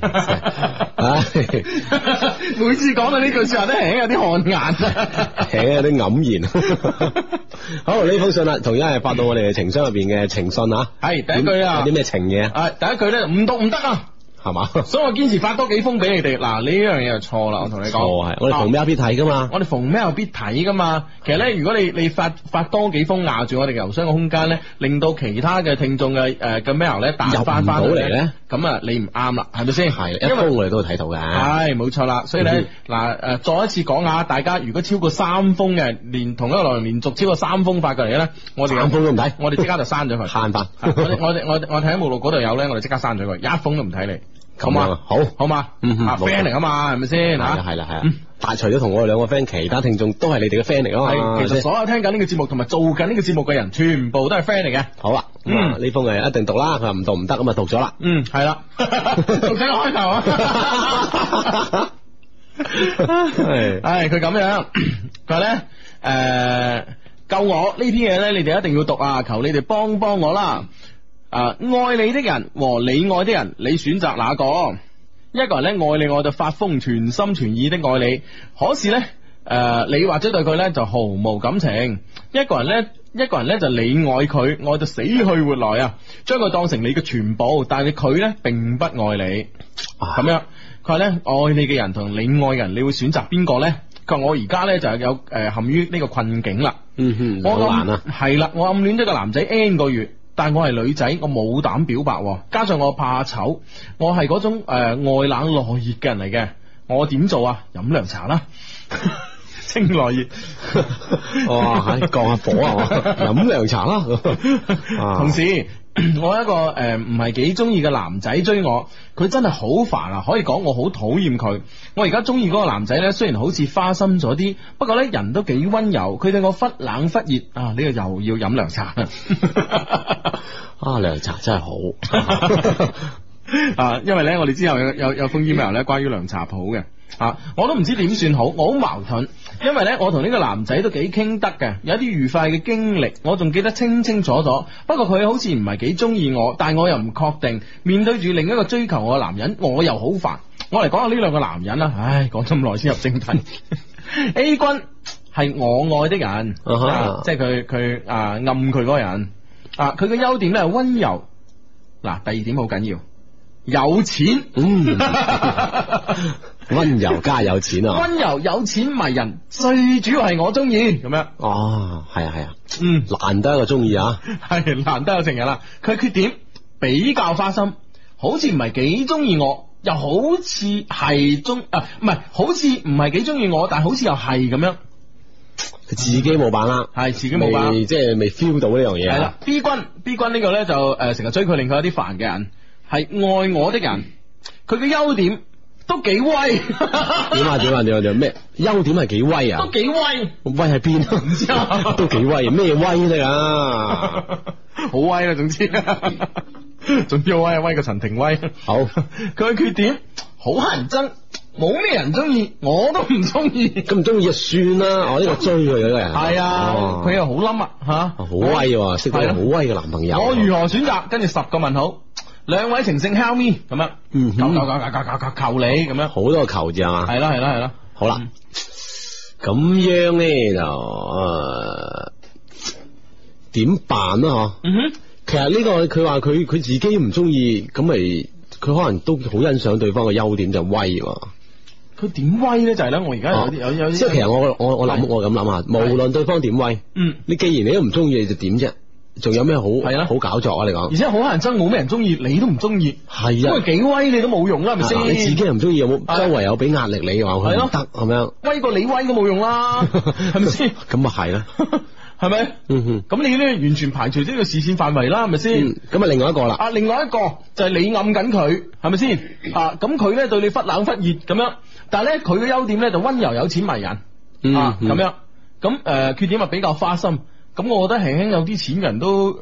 Speaker 1: 每次講到呢句說話都係有啲汗顏，
Speaker 2: 有啲黯然。好，呢封信啦，同樣係發到我哋嘅情商入邊嘅情信啊，
Speaker 1: 係第一句啊，
Speaker 2: 有啲咩情嘢啊？
Speaker 1: 第一句咧唔讀唔得啊！
Speaker 2: 係嘛？
Speaker 1: 所以我堅持發多幾封俾你哋。嗱，呢樣嘢就錯啦，我同你講。
Speaker 2: 錯係，我哋逢咩必睇噶嘛。
Speaker 1: 我哋逢咩必睇噶嘛。其實咧，如果你發多幾封壓住我哋郵箱嘅空間咧，令到其他嘅聽眾嘅嘅 mail 咧彈翻到嚟咧，咁啊你唔啱啦，係咪先？係，一封我哋都會睇到嘅。係，冇錯啦。所以咧嗱再一次講下，大家如果超過3封嘅，連同一個內容連續超過3封發過嚟咧，我哋3封都唔睇，我哋即刻就刪咗佢，慳翻。我睇喺目錄嗰度有咧，我哋即刻刪咗佢，一封都唔睇你。好嘛，好嘛，friend 嚟啊嘛，係咪先吓？係啦，但除咗同我哋兩個 friend，其他聽眾都係你哋嘅 friend 嚟啊嘛。其實所有聽緊呢個節目同埋做緊呢個節目嘅人，全部都係 friend 嚟嘅。好啦，呢封係一定讀啦，佢話唔讀唔得，咁啊讀咗啦。係啦，讀咗開頭啊。係佢咁樣，佢話咧救我呢篇嘢咧，你哋一定要讀啊！求你哋幫幫我啦。愛你的人和你愛的人，你選擇哪個？一個人咧愛你，我就發瘋，全心全意的愛你。可是咧，你或者對佢咧就毫無感情。一個人咧就你愛佢，愛到死去活來啊，將佢當成你嘅全部。但係佢咧並不愛你。咁樣，佢話咧愛你嘅人同你愛嘅人，你會選擇邊個咧？佢話我而家咧就有陷於呢個困境啦。好難啊。係啦，我暗戀咗個男仔 N 個月。但係我係女仔，我冇膽表白，加上我怕醜，我係嗰種外冷內熱嘅人嚟嘅，我點做啊？飲涼茶啦，清內熱，哇，降下火啊！飲涼茶啦。同時，我一個唔係幾中意嘅男仔追我，佢真係好煩啊！可以講我好討厭佢。我而家中意嗰個男仔呢，雖然好似花心咗啲，不過呢人都幾溫柔。佢對我忽冷忽熱啊！呢個又要飲涼茶啊！涼茶真係好啊！因為呢，我哋之後有封 email 呢，關於涼茶鋪嘅啊，我都唔知點算好，我好矛盾。因為呢，我同呢個男仔都幾傾得嘅，有啲愉快嘅經歷，我仲記得清清楚楚。不過佢好似唔係幾中意我，但係我又唔確定。面對住另一個追求我嘅男人，我又好煩。我嚟講下呢兩個男人啦。唉，講咁耐先入正題。A 君係我愛的人，即係佢暗佢嗰個人。佢嘅優點咧係溫柔。嗱，第二點好緊要，有錢。溫柔加有錢啊！溫柔有錢迷人，最主要係我中意咁樣。哦，係啊，難得一個中意啊，係難得有情人啦。佢缺點比較花心，好似唔係幾中意我，又好似係唔係，好似唔係幾中意我，但係好似又係咁樣。佢自己冇把握，係自己冇把握，即係未 feel 到呢樣嘢。係啦，B 君呢個咧就成日追佢，令佢有啲煩嘅人，係愛我的人。佢嘅優點都幾威。點啊咩？優點係幾威啊？都幾威。威喺邊？唔知啊。都幾威，咩威得啊？好威啦，總之好威，威過陳庭威。好，佢嘅缺點好乞人憎。冇咩人中意，我都唔中意。咁唔中意就算啦。我呢個追佢嗰個人係啊，佢又好冧啊吓，好威喎，識到好威嘅男朋友。我如何選擇？跟住10個問號。兩位情聖 help me 咁樣，求你咁樣，好多個求字係嘛？係啦。好啦，咁樣咧就點辦啊？嗬。其實呢個佢話佢自己唔中意，咁咪佢可能都好欣賞對方嘅優點就威。佢點威咧？就係咧，我而家有即係其實我諗我咁諗下，無論對方點威，你既然你都唔中意，你就點啫？仲有咩好係啦？好搞作啊！你講，而且好乞人憎，冇咩人中意，你都唔中意，係啊，因為幾威你都冇用啦，係咪先？你自己又唔中意，有冇周圍有俾壓力你話佢唔得咁樣？威過你威都冇用啦，係咪先？咁啊係啦，係咪？咁你咧完全排除呢個視線範圍啦，係咪先？咁啊另外一個啦，另外一個就係你暗緊佢，係咪先？咁佢咧對你忽冷忽熱咁樣，但係咧佢嘅優點咧就溫柔有錢迷人，咁樣，咁缺點啊比較花心。咁我覺得輕輕有啲錢人都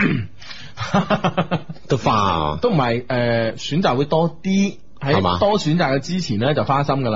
Speaker 1: 都花啊，都唔係選擇會多啲，喺多選擇嘅之前咧就花心噶啦，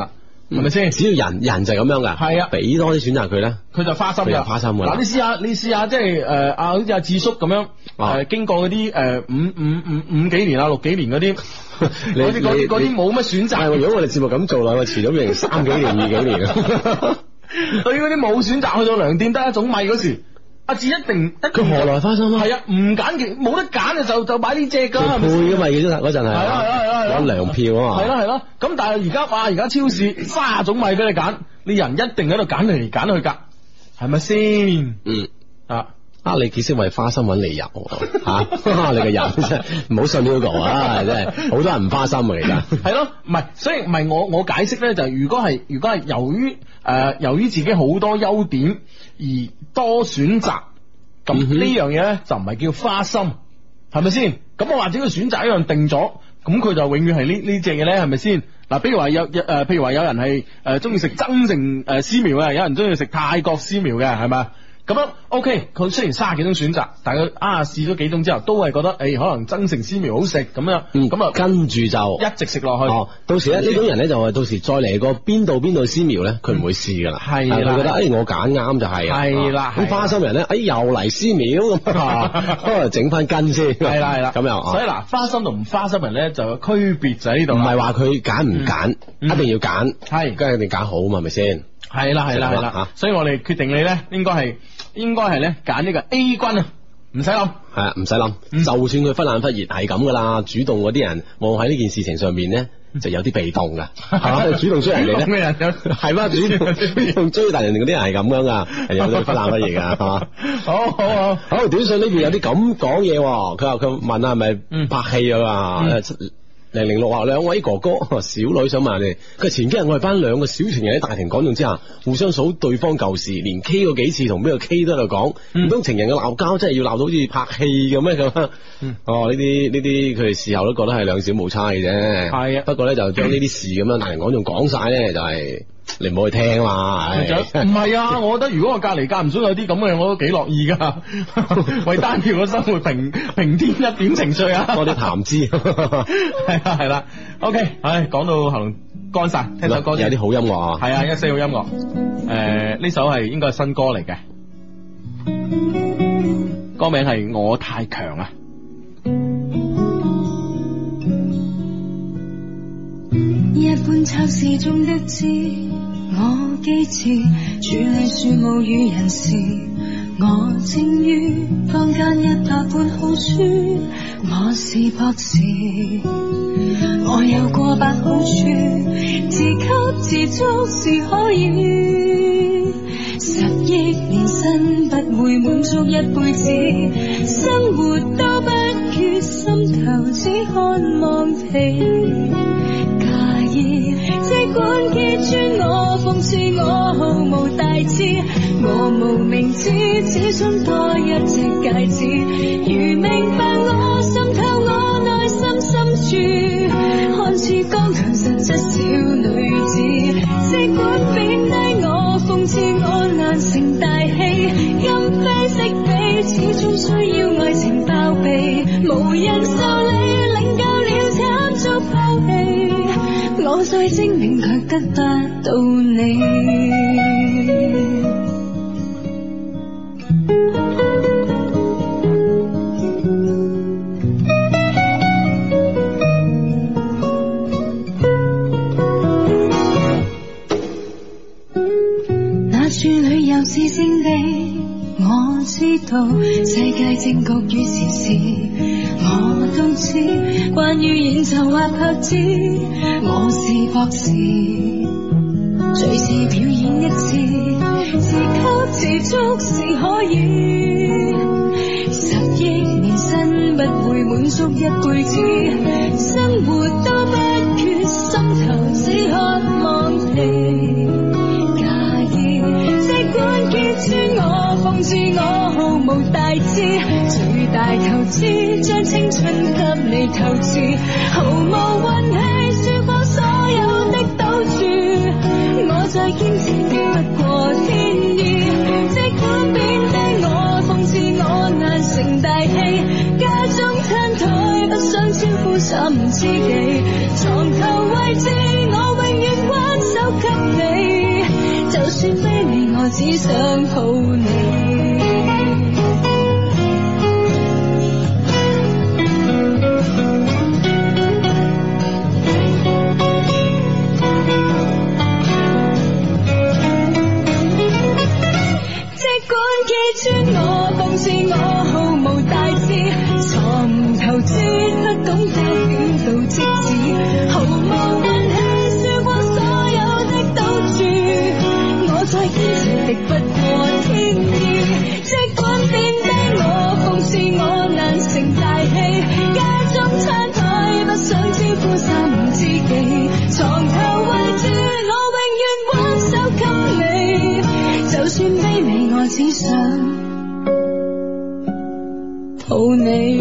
Speaker 1: 係咪先？
Speaker 2: 只要人就係咁樣噶，
Speaker 1: 係啊，
Speaker 2: 俾多啲選擇佢咧，
Speaker 1: 佢就花心噶，
Speaker 2: 花心噶。
Speaker 1: 嗱，你試下，即係好似阿智叔咁樣，經過嗰啲五幾年啊6幾年嗰啲，嗰啲冇乜選擇。
Speaker 2: 如果我哋節目咁做啦，我遲早變成3幾年2幾年啊。
Speaker 1: 對於嗰啲冇選擇，去到糧店得一種米嗰時，阿智一定
Speaker 2: 佢何來花心啊？
Speaker 1: 係啊，唔揀嘅，冇得揀就買呢隻噶，
Speaker 2: 配噶嘛，嗰陣係攞糧票啊嘛。
Speaker 1: 係咯，咁但係而家超市30種米俾你揀，你人一定喺度揀嚟揀去噶，係咪先？你幾識為花心揾理由吓？你個人真係唔好信 Hugo 啊！真係好多人唔花心啊，其實係咯，唔係，所以唔係我解釋咧，就係如果係由於自己好多優點而多選擇，咁呢樣嘢咧就唔係叫花心，係咪先？咁我或者佢選擇一樣定咗，咁佢就永遠係呢隻嘢咧，係咪先？嗱，比如話譬如話有人係中意食增城絲苗嘅，有人中意食泰國絲苗嘅，係咪？咁樣 OK，佢雖然30幾種選擇，但係佢試咗幾種之後，都係覺得可能增城絲苗好食咁樣，咁
Speaker 2: 跟住就
Speaker 1: 一直食落去。
Speaker 2: 到時咧呢種人咧就係到時再嚟個邊度絲苗咧，佢唔會試噶啦。係啦，佢覺得我揀啱就係。係啦，咁花心人咧，又嚟絲苗咁，整翻根先。係啦，咁樣。所以嗱，花心同唔花心人咧就有區別就喺呢度。唔係話佢揀唔揀，一定要揀，係，梗係一定揀好嘛，係咪先？係啦，所以我哋決定你咧，應該係咧揀呢個 A 君啊，唔使諗，係啊，唔使諗，就算佢忽冷忽熱係咁噶啦，主動嗰啲人，往喺呢件事情上面咧，就有啲被動噶，主動追人哋咧，咩人係嘛？主動追但人哋嗰啲人係咁樣噶，係有啲忽冷忽熱噶，係嘛？好，短信呢邊有啲咁講嘢，佢問下係咪拍戲啊？006話兩位哥哥小女想問你，佢前幾日我哋班2個小情人喺大庭廣眾之下互相數對方舊事，連 K 過幾次同邊個 K 都喺度講，唔通情人嘅鬧交真係要鬧到好似拍戲咁咩咁？呢啲佢哋事後都覺得係兩小無猜嘅啫。係啊，不過咧就將呢啲事咁樣大庭廣眾講晒咧，就係你唔好去聽嘛。唔係啊，我覺得如果我隔籬間唔中有啲咁嘅，我都幾樂意噶，為單調嘅生活平添一點情趣啊，多啲談資。係啦 ，OK， 講到喉嚨乾晒，聽首歌有啲好音樂啊，係啊，一些好音樂，呢首係應該係新歌嚟嘅，歌名係我太強啊。
Speaker 4: 一般測試中的知我機智，處理樹木與人事，我精於坊間100般好書，我是博士，我有過百好處，自給自足是可以，10億年薪不會滿足一輩子，生活都不缺心頭，只渴望被介意，即管揭穿我，諷刺我毫無大志，我無名指，始終多一隻戒指，如明白我滲透我內心深處，看似剛強實質小女子，即管貶低我，諷刺我難成大器，今非昔比，始終需要愛情包庇，無人受理，領教了慘遭拋棄，我再精明卻得不到你。那處旅遊是聖地，我知道世界政局與時事，我都知關於演奏或拍子，我是博士，隨時表演一次，自給自足是可以，10億年薪不會滿足一輩子，生活都不缺心頭，只渴望被介意，即管揭穿我，諷刺我毫無大志，最大投資將青春給你投資，毫無運氣輸過所有的賭注，我再堅持不過天意，即管貶低我，諷刺我難成大器，家中餐台不想招呼3知己，床頭位置我永遠挽手給我只想抱你。我諷刺我毫無大志，錯誤投資不懂得點到即止，毫無運氣輸過所有的賭注，我再堅持敵不過天意，即管變低我諷刺我難成大器，街中餐台不想招呼三五知己，床頭圍住我永遠挽手給你，就算卑微我只想抱你。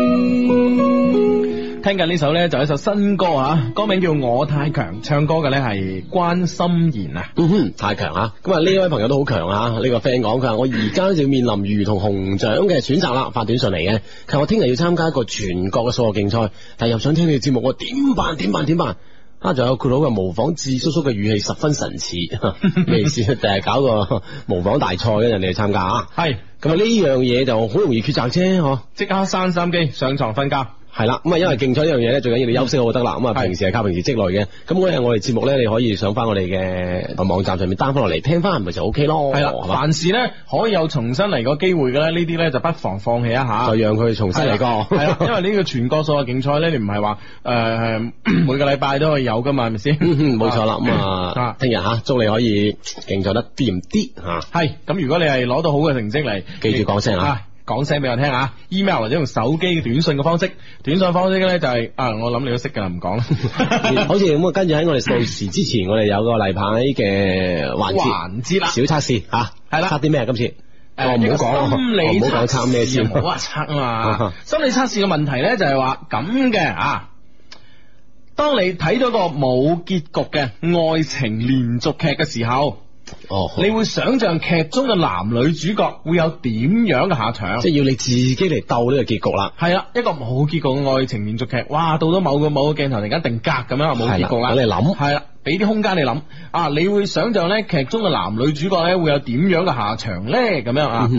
Speaker 1: 聽緊呢首呢，就係一首新歌啊，歌名叫我太強，唱歌嘅呢係關心妍啊。
Speaker 2: 太強啊！咁啊呢位朋友都好強啊！呢個 friend 講佢話我而家就要面臨如同紅獎嘅選擇啦，發短信嚟嘅，佢話我聽日要參加一個全國嘅數學競賽，但又想聽你嘅節目，我點辦？啊，仲有佢佬嘅模仿智叔叔嘅語氣十分神似，咩意思？就係搞個模仿大賽嘅人哋去參加啊。係，咁啊呢樣嘢就好容易抉擇啫，嗬！
Speaker 1: 即刻閂心機，上床瞓覺。
Speaker 2: 係啦，咁啊，因為競賽呢樣嘢咧，最緊要你休息好就得啦。咁啊，平時係靠平時積累嘅。咁嗰日我哋節目咧，你可以上翻我哋嘅網站上面 down 翻落嚟聽翻，咪就 OK 咯。係啦，
Speaker 1: 凡事咧可以有重新嚟個機會嘅咧，呢啲咧就不妨放棄一下，
Speaker 2: 就讓佢重新嚟過。係啦，
Speaker 1: 因為呢個全國數學競賽咧，你唔係話每個禮拜都可以有噶嘛，係咪先？
Speaker 2: 冇錯啦。咁啊，聽日吓，祝你可以競賽得掂啲吓。
Speaker 1: 係，咁如果你係攞到好嘅成績嚟，
Speaker 2: 記住講聲啊。
Speaker 1: 講聲俾我聽啊 ，email 或者用手機短信嘅方式，短信方式咧就係我諗你都識噶啦，唔講啦。
Speaker 2: 好似咁啊，跟住喺我哋到時之前，我哋有個例牌嘅環節啦，小測試吓，係啦，測啲咩今次？我唔好講，唔好講測咩先，
Speaker 1: 唔好話測啊嘛。心理測試嘅問題咧就係話咁嘅啊，當你睇到個冇結局嘅愛情連續劇嘅時候。你會想象劇中嘅男女主角會有點樣嘅下場？
Speaker 2: 即係要你自己嚟鬥呢個結局啦。
Speaker 1: 係啦，一個冇結局嘅愛情連續劇，哇，到咗某個鏡頭突然間定格咁樣，冇結局啦。
Speaker 2: 等你諗，
Speaker 1: 係啦，俾啲空間你諗啊，你會想象咧劇中嘅男女主角咧會有點樣嘅下場咧？咁樣啊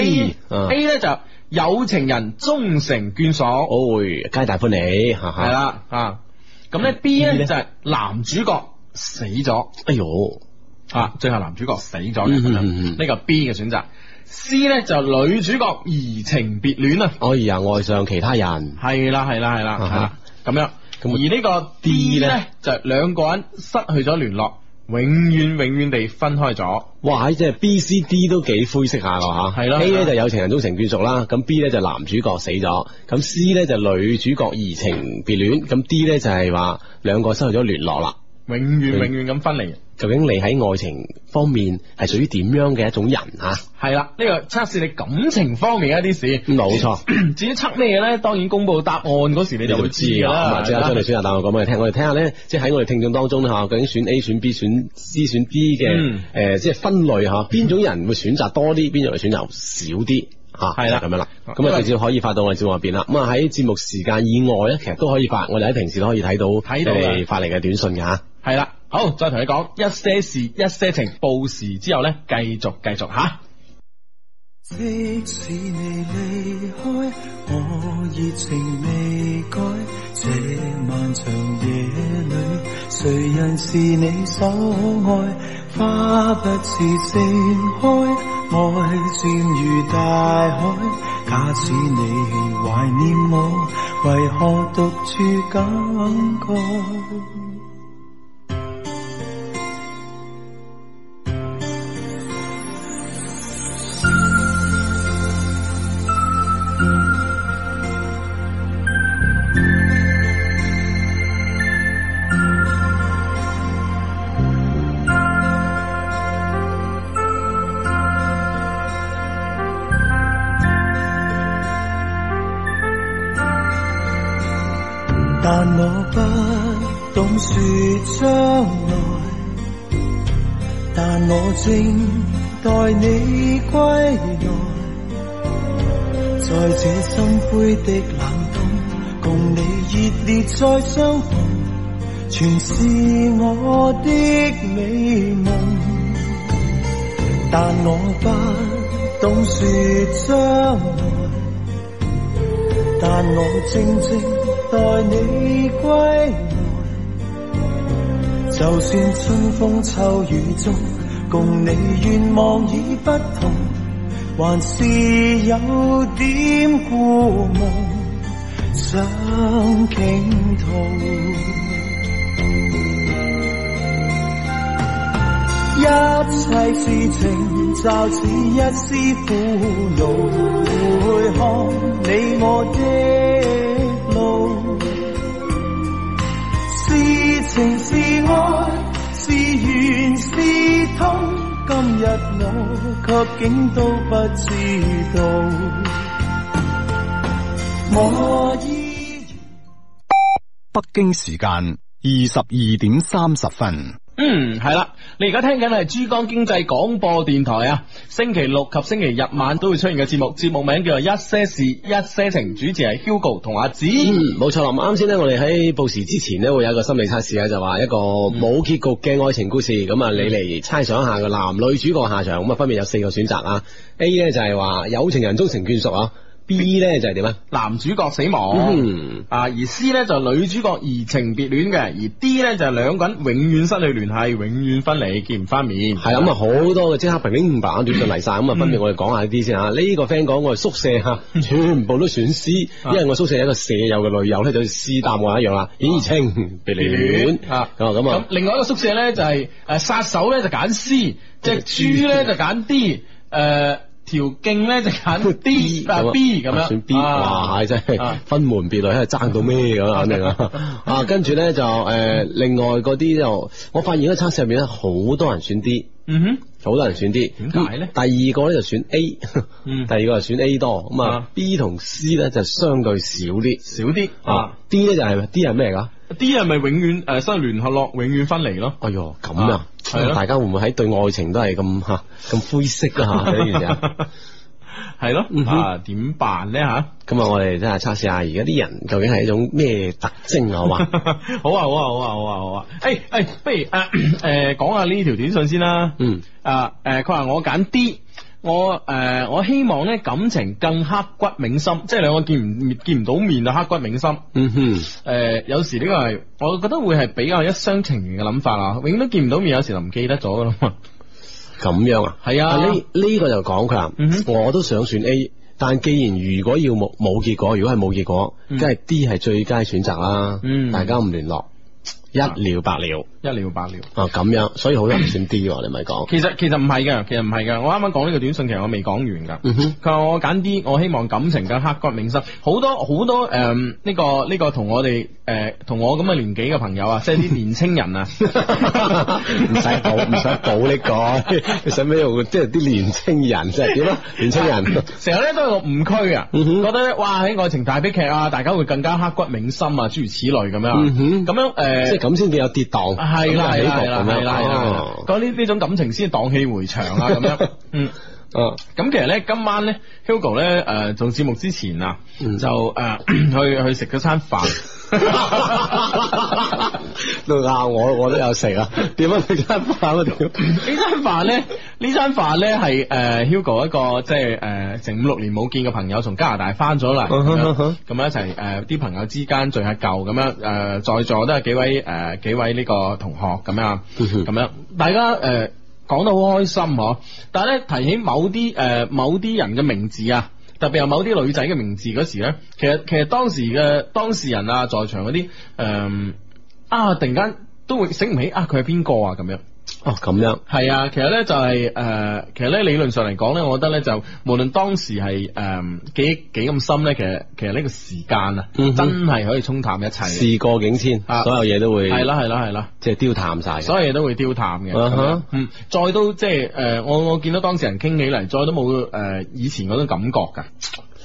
Speaker 1: ？A 咧就有情人終成眷屬，
Speaker 2: 皆大歡喜，
Speaker 1: 係啦啊。咁咧 B 咧就係男主角死咗，
Speaker 2: 哎呦。
Speaker 1: 最後男主角死咗嘅，呢個 B 嘅選擇。C 咧就女主角移情別戀啊，
Speaker 2: 愛上其他人，
Speaker 1: 係啦，咁樣。而呢個 D 咧就兩個人失去咗聯絡，永遠地分開咗。
Speaker 2: 哇，即係 B、C、D 都幾灰色下噶吓。係咯 ，A 咧就有情人終成眷屬啦，咁 B 咧就男主角死咗，咁 C 咧就女主角移情別戀，咁 D 咧就係話兩個失去咗聯絡啦，
Speaker 1: 永遠咁分離。
Speaker 2: 究竟你喺愛情方面係屬於點樣嘅一種人啊？
Speaker 1: 係啦，呢個測試你感情方面一啲事，
Speaker 2: 冇錯。
Speaker 1: 至於測咩咧，當然公布答案嗰時你就會知噶啦。
Speaker 2: 即刻將你選擇答案講俾我哋聽，我哋聽下咧，即係喺我哋聽眾當中咧吓，究竟選 A、選 B、選 C、選 D 嘅即係分類吓，邊種人會選擇多啲，邊種人選擇少啲吓？係啦，咁樣啦。咁啊，直接可以發到我哋節目入邊啦。咁啊喺節目時間以外咧，其實都可以發，我哋喺平時都可以睇到你哋發嚟嘅短信嘅吓。係啦。好，再同你講一些事一些情，報時之後咧，繼續吓。
Speaker 5: 即使你離開，我熱情未改。這漫長夜裏，誰人是你所愛？花不是盛開，愛漸如大海。假使你懷念我，為何獨處感慨？但我不懂說將來，但我正待你歸來。在這心灰的冷冬，共你熱烈再相逢，全是我的美夢。 但我不懂說將來，但我靜靜待你歸來。就算春風秋雨中，共你願望已不同，還是有點故夢想傾吐。一切事情就似一絲苦惱，回看你我的路，是情是愛是緣是痛，今日我卻竟都不知道。我依
Speaker 3: 北京時間22:30。
Speaker 1: 係啦，你而家聽緊係珠江經濟廣播電台啊，星期六及星期日晚都會出現嘅節目名叫做一些事一些情，主持係 Hugo 同阿子。
Speaker 2: 冇錯啦，啱先呢，我哋喺報時之前呢，會有一個心理測試啊，就話一個冇結局嘅愛情故事，咁啊，你嚟猜想下個男女主角下場，咁啊，分別有4個選擇啊。A 呢就係話有情人終成眷屬啊。B 咧就係點啊？男主角死亡，而 C 咧就係女主角移情別戀嘅，而 D 咧就係兩個人永遠失去聯繫，永遠分離，見唔翻面。係咁啊，好多嘅即刻平平白短信嚟晒，咁啊，分別我哋講下呢啲先吓。呢個 friend 講我哋宿舍吓，全部都選 C，因為我宿舍有一個舍友嘅女友咧，就 C 答案一樣啦，移情別戀啊。咁另外一個宿舍咧就係殺手咧就揀 C， 隻豬咧就揀 D， 條徑咧就揀 D B 咁樣，選 B， 哇，真係分門別類，喺度爭到咩咁肯定啊！跟住咧就另外嗰啲就，我發現喺測試入面咧好多人選 D， 好多人選 D， 點解咧？第二個咧就選 A， 第二個就選 A 多，咁啊 B 同 C 咧就相對少啲啊 ，D 咧就係 D 係咩噶？D 係咪永遠失去聯絡咯，永遠分離咯？哎喲，咁啊！係大家會唔會喺對愛情都係咁灰色啊？吓呢件事係咯，點辦咧吓？咁啊，我哋真係測試下而家啲人究竟係一種咩特徵啊？好嘛？好啊！不如講下呢條短信先啦。佢話我揀 D。我希望咧感情更刻骨銘心，即係兩個見唔到面就刻骨銘心。有時呢個係我覺得會係比較一廂情願嘅諗法啊，永遠都見唔到面，有時就唔記得咗噶啦嘛。咁樣啊？係啊。呢個就講佢話，我都想選 A， 但既然如果要冇結果，如果係冇結果，梗係 D 係最佳選擇啦。大家唔聯絡。一了百了哦，咁樣，所以好多人選 D 喎，你咪講。其實唔係嘅，我啱啱講呢個短信，其實我未講完噶。佢話我揀 D，我希望感情更刻骨銘心。好多呢個同我哋同我咁嘅年紀嘅朋友啊，即係啲年青人啊，唔使補呢個，你使咩用？即係啲年青人，即係點啊？年青人成日咧都有個誤區啊，覺得哇喺愛情大悲劇啊，大家會更加刻骨銘心啊，諸如此類咁樣。咁樣即係咁先至有跌宕，係啦，講呢種感情先蕩氣迴腸啊，咁樣。咁其實咧今晚咧 Hugo 咧做節目之前啊，就去食咗餐飯。都啱，我都有食啊。點樣食餐飯啊？呢餐飯咧係Hugo 一個即係成5-6年冇見嘅朋友從加拿大翻咗嚟，咁一齊啲朋友之間聚下舊咁樣，在座都係幾位呢個同學咁樣，大家講得好開心嗬。但係咧提起某啲人嘅名字啊，特別係某啲女仔嘅名字嗰時咧，其實當時嘅當事人啊，在場嗰啲突然間都會醒唔起佢係邊個啊咁樣。哦，咁樣係啊，其實咧就係其實咧理論上嚟講咧，我覺得咧就無論當時係幾咁深咧，其實呢個時間啊，真係可以沖淡一切。事過境遷，所有嘢都會係啦，即係丟淡晒，所有嘢都會丟淡嘅。再都即係我見到當事人傾起嚟，再都冇以前嗰種感覺噶。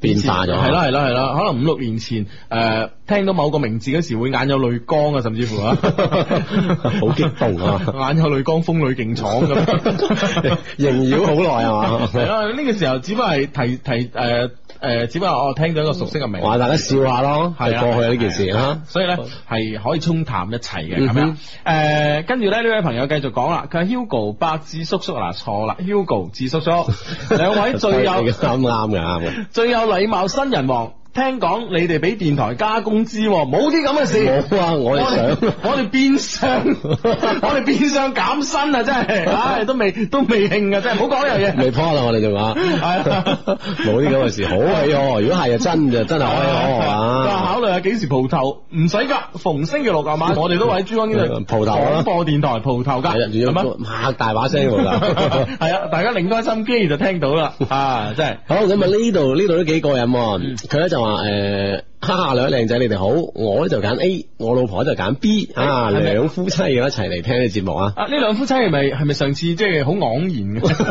Speaker 2: 變化咗，
Speaker 1: 係啦，可能5-6年前聽到某個名字嗰時會眼有淚光啊，甚至乎啊，
Speaker 2: 好激動啊，
Speaker 1: 眼有淚光，風裏勁闖咁，
Speaker 2: 縈繞好耐係嘛？
Speaker 1: 係啦，呢個時候只不過係只不過我聽到一個熟悉嘅名，
Speaker 2: 話大家笑下咯，係過去呢件事啦，
Speaker 1: 所以咧係可以沖淡一切嘅咁樣。跟住咧呢位朋友繼續講啦，佢係 Hugo 白智叔叔，嗱錯啦 ，Hugo 智叔叔，兩位最有
Speaker 2: 啱嘅，
Speaker 1: 最有禮貌新人王。聽講你哋俾電台加工資，冇啲咁嘅事。
Speaker 2: 冇啊，我哋
Speaker 1: 變相減薪啊！真係，唉，都未興啊！真係，唔好講呢樣嘢。
Speaker 2: 未拖啦，我哋仲話冇啲咁嘅事，好喜可。如果係真係可喜可啊！
Speaker 1: 考慮下幾時蒲頭，唔使噶，逢星期六啊晚，我哋都喺珠江呢度
Speaker 2: 蒲頭啦，
Speaker 1: 廣播電台蒲頭噶，
Speaker 2: 係嘛？擘大把聲㗎，
Speaker 1: 係啊！大家擰開心機就聽到啦，啊，真係
Speaker 2: 好咁啊！呢度都幾過癮喎，佢咧就話哈哈，兩位靚仔你哋好，我咧就揀 A， 我老婆就揀 B， 兩夫妻一齊嚟聽呢節目啊！
Speaker 1: 呢兩夫妻係咪上次即係好昂然嘅？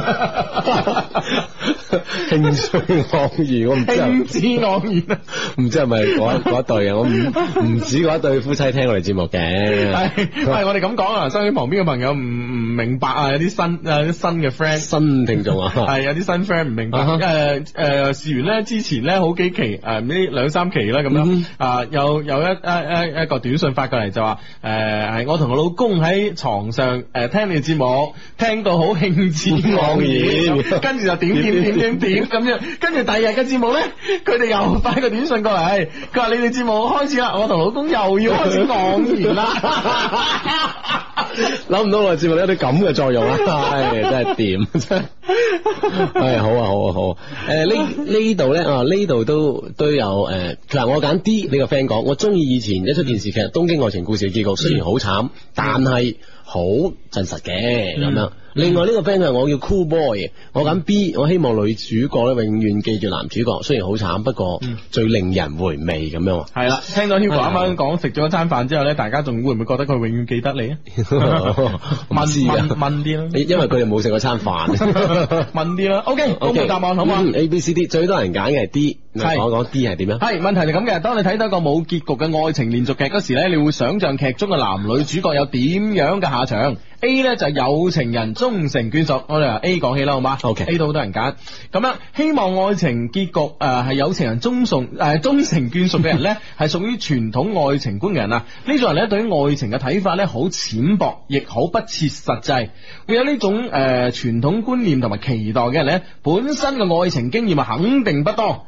Speaker 2: 興趣昂然，我唔知
Speaker 1: 興致昂然啊！
Speaker 2: 唔知係咪嗰一對啊？我唔止嗰一對夫妻聽我哋節目嘅。
Speaker 1: 係我哋咁講啊，收喺旁邊嘅朋友唔明白啊，有啲新嘅 friend 新
Speaker 2: 聽眾啊，
Speaker 1: 係有啲新 friend 唔明白。事緣咧之前咧好幾期呢2-3期啦咁樣有一個短信發過嚟就話係我同我老公喺床上聽你嘅節目，聽到好興致昂然，跟住就點咁樣，跟住第二日嘅節目咧，佢哋又發個短信過嚟，佢話你哋節目開始啦，我同老公又要開始昂然啦。
Speaker 2: 諗唔到我節目有啲咁嘅作用啊！唉，真係掂，真係。唉，好啊。呢度咧呢度都有佢話我揀 D， 呢個 friend 講，我中意以前一出電視劇《東京愛情故事》嘅結局，雖然好慘，但係好真實嘅咁樣。另外呢個 friend 係我叫 Cool Boy， 我揀 B， 我希望女主角咧永遠記住男主角，雖然好慘，不過最令人回味咁樣。係啦，聽到 Hugo 啱啱講食咗一餐飯之後咧，大家仲會唔會覺得佢永遠記得你啊？問啲啦，因為佢哋冇食過餐飯。問啲啦 ，OK， 公布答案好嘛？A、B、C、D 最多人揀嘅係 D， 講 D 係點樣？係問題就咁嘅，當你睇到一個冇結局嘅愛情連續劇嗰時咧，你會想象劇中嘅男女主角有點樣嘅下場。A 咧就係有情人終成眷屬，我哋由 A 講起啦，好嘛 ？OK， A 都好多人揀，咁樣希望愛情結局係有情人終成眷屬嘅人咧，係屬於傳統愛情觀嘅人啊。呢種人咧對於愛情嘅睇法咧好淺薄，亦好不切實際。會有呢種傳統觀念同埋期待嘅人咧，本身嘅愛情經驗啊肯定不多，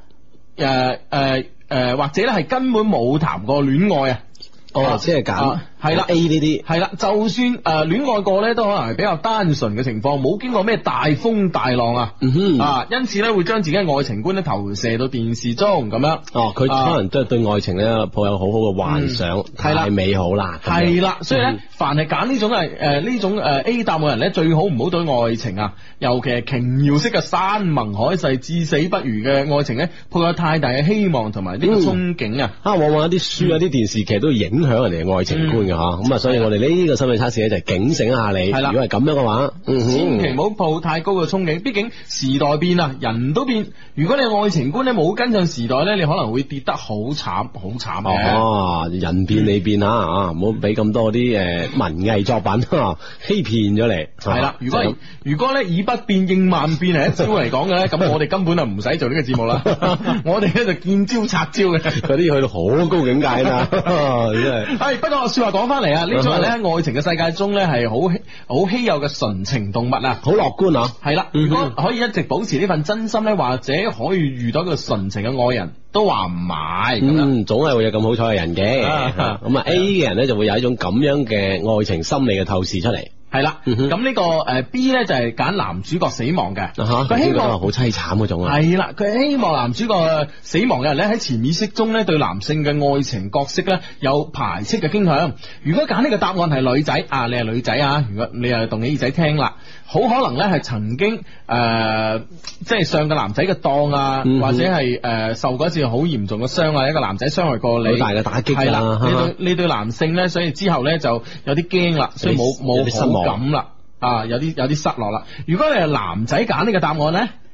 Speaker 2: 或者咧係根本冇談過戀愛啊。即係揀。係啦 A 呢啲係啦，就算戀愛過咧，都可能係比較單純嘅情況，冇經過咩大風大浪啊，因此咧會將自己嘅愛情觀咧投射到電視中咁樣。佢可能都係對愛情咧抱有好好嘅幻想，太美好啦。係啦，所以咧，凡係揀呢種呢種A 答案人咧，最好唔好對愛情啊，尤其係瓊瑤式嘅山盟海誓、至死不渝嘅愛情咧，抱有太大嘅希望同埋呢個憧憬啊。往往一啲書啊、啲電視劇都影響人哋嘅愛情觀嘅。咁所以我哋呢個心理測試咧就警醒一下你，如果係咁樣嘅話，千祈唔好抱太高嘅憧憬，畢竟時代變啊，人都變。如果你愛情觀咧冇跟上時代咧，你可能會跌得好慘嘅。人變你變啊，唔好俾咁多啲文藝作品欺騙咗你。係啦，如果咧以不變應萬變係一招嚟講嘅咧，咁我哋根本就唔使做呢個節目啦。我哋咧就見招拆招嘅，嗰啲去到好高境界啦，真係。不過說話講翻嚟啊，呢種人咧喺愛情嘅世界中咧係好稀有嘅純情動物啊，好樂觀啊。係啦，如果可以一直保持呢份真心咧，或者可以遇到一個純情嘅愛人，都話唔埋咁樣。總係會有咁好彩嘅人嘅。咁A 嘅人咧就會有一種咁樣嘅愛情心理嘅透視出嚟。係啦，咁呢個B 咧就係揀男主角死亡嘅，佢希望好凄慘嗰種啊。係啦，佢希望男主角死亡嘅人咧喺潛意識中咧對男性嘅愛情角色咧有排斥嘅傾向。如果揀呢個答案係女仔啊，你係女仔啊，如果你又動起耳仔聽啦，好可能咧係曾經即係上個男仔嘅當啊，或者係受過一次好嚴重嘅傷啊，一個男仔傷害過你，好大嘅打擊。係啦，你對男性咧，所以之後咧就有啲驚啦，所以冇好感啦，有啲失落啦。如果你係男仔揀呢個答案咧，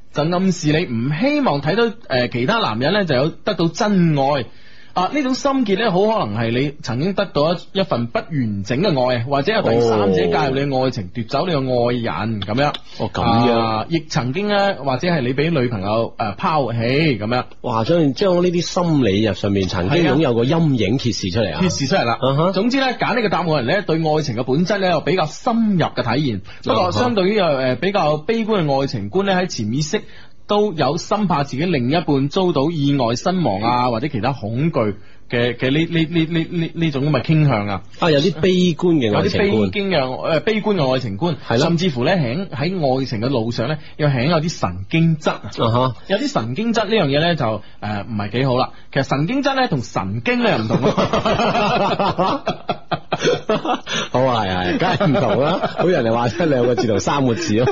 Speaker 1: 就暗示你唔希望睇到其他男人咧就有得到真愛。呢種心結咧，好可能係你曾經得到一份不完整嘅愛，或者有第三者介入你嘅愛情，奪走你嘅愛人咁樣。
Speaker 2: 咁樣，
Speaker 1: 亦曾經咧，或者係你俾女朋友拋棄咁樣。
Speaker 2: 哇！將呢啲心理入上面曾經擁有個陰影揭示出嚟啊！
Speaker 1: 揭示出嚟啦。總之咧，揀呢個答案嘅人咧，對愛情嘅本質咧有比較深入嘅體驗。不過，相對於比較悲觀嘅愛情觀咧，喺潛意識都有深怕自己另一半遭到意外身亡啊，或者其他恐懼嘅呢種咁嘅傾向啊。
Speaker 2: 有啲悲觀嘅愛情觀，
Speaker 1: 悲觀嘅愛情觀，甚至乎咧喺愛情嘅路上咧，有啲神經質啊。有啲神經質呢樣嘢咧就唔係幾好啦。其實神經質咧同神經咧又唔同咯。
Speaker 2: 好啊，係，梗係唔同啦。好似人哋話出兩個字同三個字咯。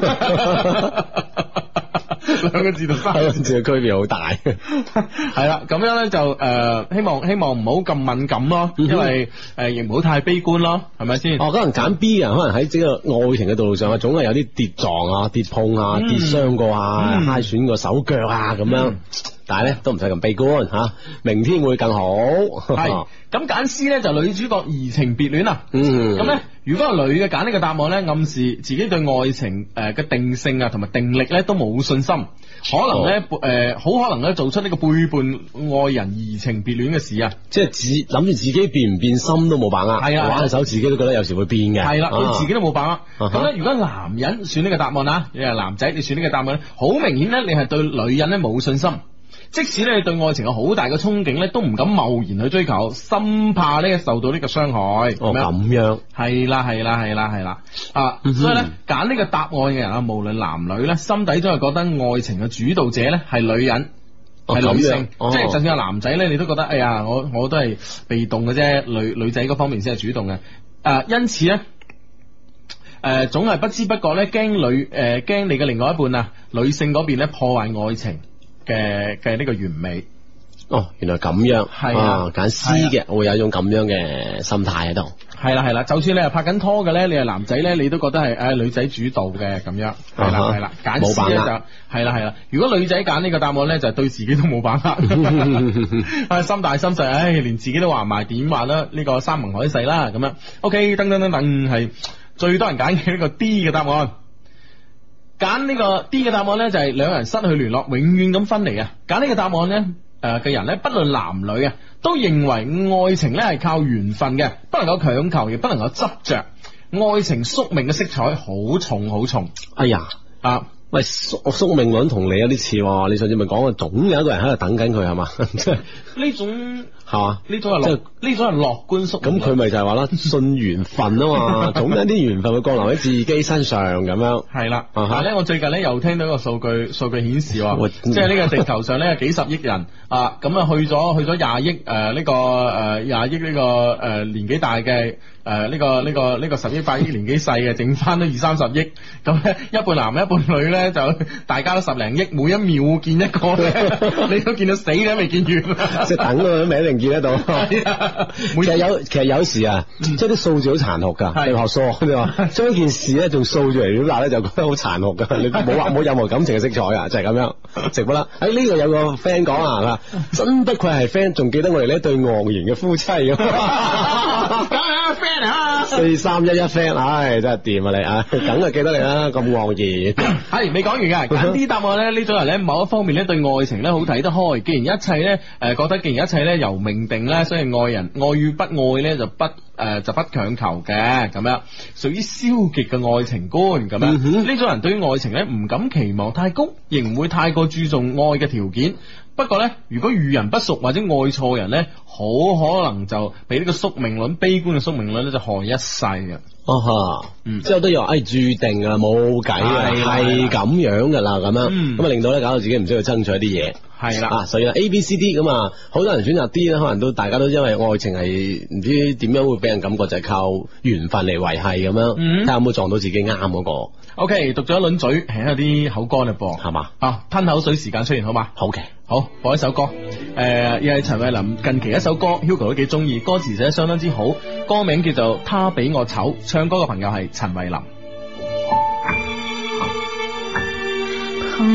Speaker 1: 兩個字同三個
Speaker 2: 字嘅區別好大。
Speaker 1: 係啦，咁樣咧就希望唔好咁敏感咯，因為亦唔好太悲觀咯，係咪先？
Speaker 2: 可能揀 B 嘅人，可能喺整個愛情嘅道路上啊，總係有啲跌撞啊、跌碰啊、跌傷過啊、揩損過手腳啊咁樣。但係咧都唔使咁悲觀吓，明天會更好。
Speaker 1: 係咁揀 C 咧就女主角移情別戀啊。咁咧如果係女嘅揀呢個答案咧，暗示自己對愛情嘅定性啊同埋定力咧都冇信心，可能咧好可能咧做出呢個背叛愛人移情別戀嘅事啊。
Speaker 2: 即係諗住自己變唔變心都冇把握。係啊，玩手自己都覺得有時會變嘅。係啦，
Speaker 1: 佢自己都冇把握。咁咧如果男人選呢個答案啊，你係男仔你選呢個答案咧，好明顯咧你係對女人咧冇信心。即使咧對愛情有好大嘅憧憬咧，都唔敢貿然去追求，深怕咧受到呢個傷害。
Speaker 2: 咁樣
Speaker 1: 係啦。所以咧揀呢個答案嘅人啊，無論男女咧，心底都係覺得愛情嘅主導者咧係女人，係女性。即係就算係男仔咧，你都覺得哎呀，我都係被動嘅啫，女仔嗰方面先係主動嘅。因此咧，總係不知不覺咧驚你嘅另外一半啊，女性嗰邊咧破壞愛情嘅呢個完美。
Speaker 2: 原來咁樣。係啊，揀 C 嘅會有一種咁樣嘅心態喺度。
Speaker 1: 係啦，就算你係拍緊拖嘅咧，你係男仔咧，你都覺得係女仔主導嘅咁樣。係啦，揀 C 咧就係啦。如果女仔揀呢個答案咧，就係對自己都冇把握，心大心細，連自己都話唔埋，點話啦？呢個山盟海誓啦咁樣。OK， 等係最多人揀嘅呢個 D 嘅答案。揀呢個 D 嘅答案咧，就係兩人失去聯絡，永遠咁分離啊！揀呢個答案咧，嘅人咧，不論男女啊，都認為愛情咧係靠緣分嘅，不能夠強求，亦不能夠執着。愛情宿命嘅色彩好重。
Speaker 2: 哎呀喂，宿命論同你有啲似，你上次咪講過，總有一個人喺度等緊佢係嘛？
Speaker 1: 呢種
Speaker 2: 係嘛？
Speaker 1: 呢種係樂觀宿命。
Speaker 2: 咁佢咪就係話啦，信緣分啊嘛，總有啲緣分會降臨喺自己身上咁樣。係啦，但係咧，我最近咧又聽到一個數據顯示，即係呢個地球上咧有幾十億人啊，咁啊去咗20億呢個20億呢個年紀大嘅呢個10億8億年紀細嘅，剩翻都20-30億，咁咧一半男一半女咧。就大家都10零億，每一秒見一個你都見到死嘅未見完， 即係等佢咪一定見得到。其實有時啊，即係啲數字好殘酷噶。你學數你話將一件事咧做數字嚟表達咧，就覺得好殘酷噶。你冇任何感情嘅色彩啊，就係咁樣直不啦。喺呢個有個 friend 講啊，真不愧係 friend，仲記得我哋呢對昂然嘅夫妻咁。friend 啊，4311 friend， 唉，真係掂啊你啊，梗係記得你啦，咁昂然。
Speaker 1: 係未講完㗎，揀啲答案咧，呢種人咧，某一方面咧對愛情咧好睇得開。既然一切咧，覺得既然一切咧由命定咧，所以愛與不愛咧就不強求嘅，咁樣屬於消極嘅愛情觀咁樣。呢種人對於愛情咧唔敢期望太高，亦唔會太過注重愛嘅條件。不過咧，如果遇人不淑或者愛錯人咧，好可能就俾呢個宿命論、悲觀嘅宿命論咧就害一世嘅。
Speaker 2: 之後都有注定噶啦，冇計啊，係咁樣噶啦，咁樣咁啊，令到咧搞到自己唔需要爭取一啲嘢。係啦，所以 A、B、C、D 咁啊，好多人選擇 D 咧，可能都大家都因為愛情係唔知點樣會俾人感覺就係靠緣分嚟維繫咁樣，睇下有冇撞到自己啱嗰個。OK， 讀咗一輪嘴，係有啲口乾啦噃，係嘛？吞口水時間出現好嘛？好嘅，好播一首歌，又係陳慧琳近期一首歌 ，Hugo 都幾中意，歌詞寫得相當之好，歌名叫做《他比我醜》，唱歌嘅朋友係陳慧琳。
Speaker 4: 朋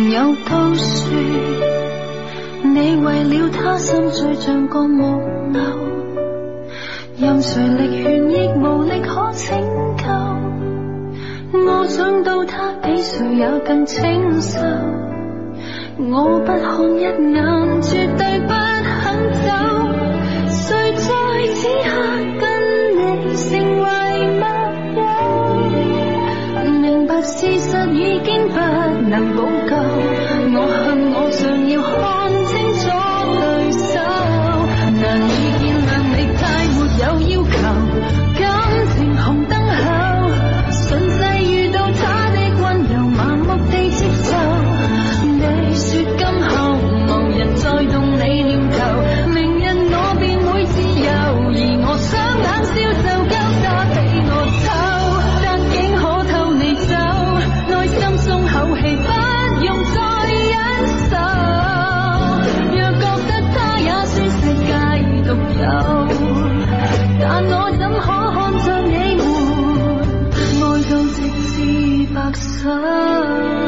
Speaker 4: 朋友都說，你為了他心醉像個木偶，任誰力勸亦無力可拯救。我想到他比誰也更清秀，我不看一眼，絕對不肯走。誰在此刻跟你成為密友？明白事實已經不能補救，我恨我尚要看清楚對手，難以見諒你太沒有要求，感情紅燈後，順勢遇到他的溫柔，盲目地接受。你說今後無人再動你念頭，明日我便會自由，而我想冷笑就交叉俾我偷，但竟可透你走，內心鬆口氣不用再忍受。若覺得他也算世界獨有，但我怎可看着你們愛到直至白首？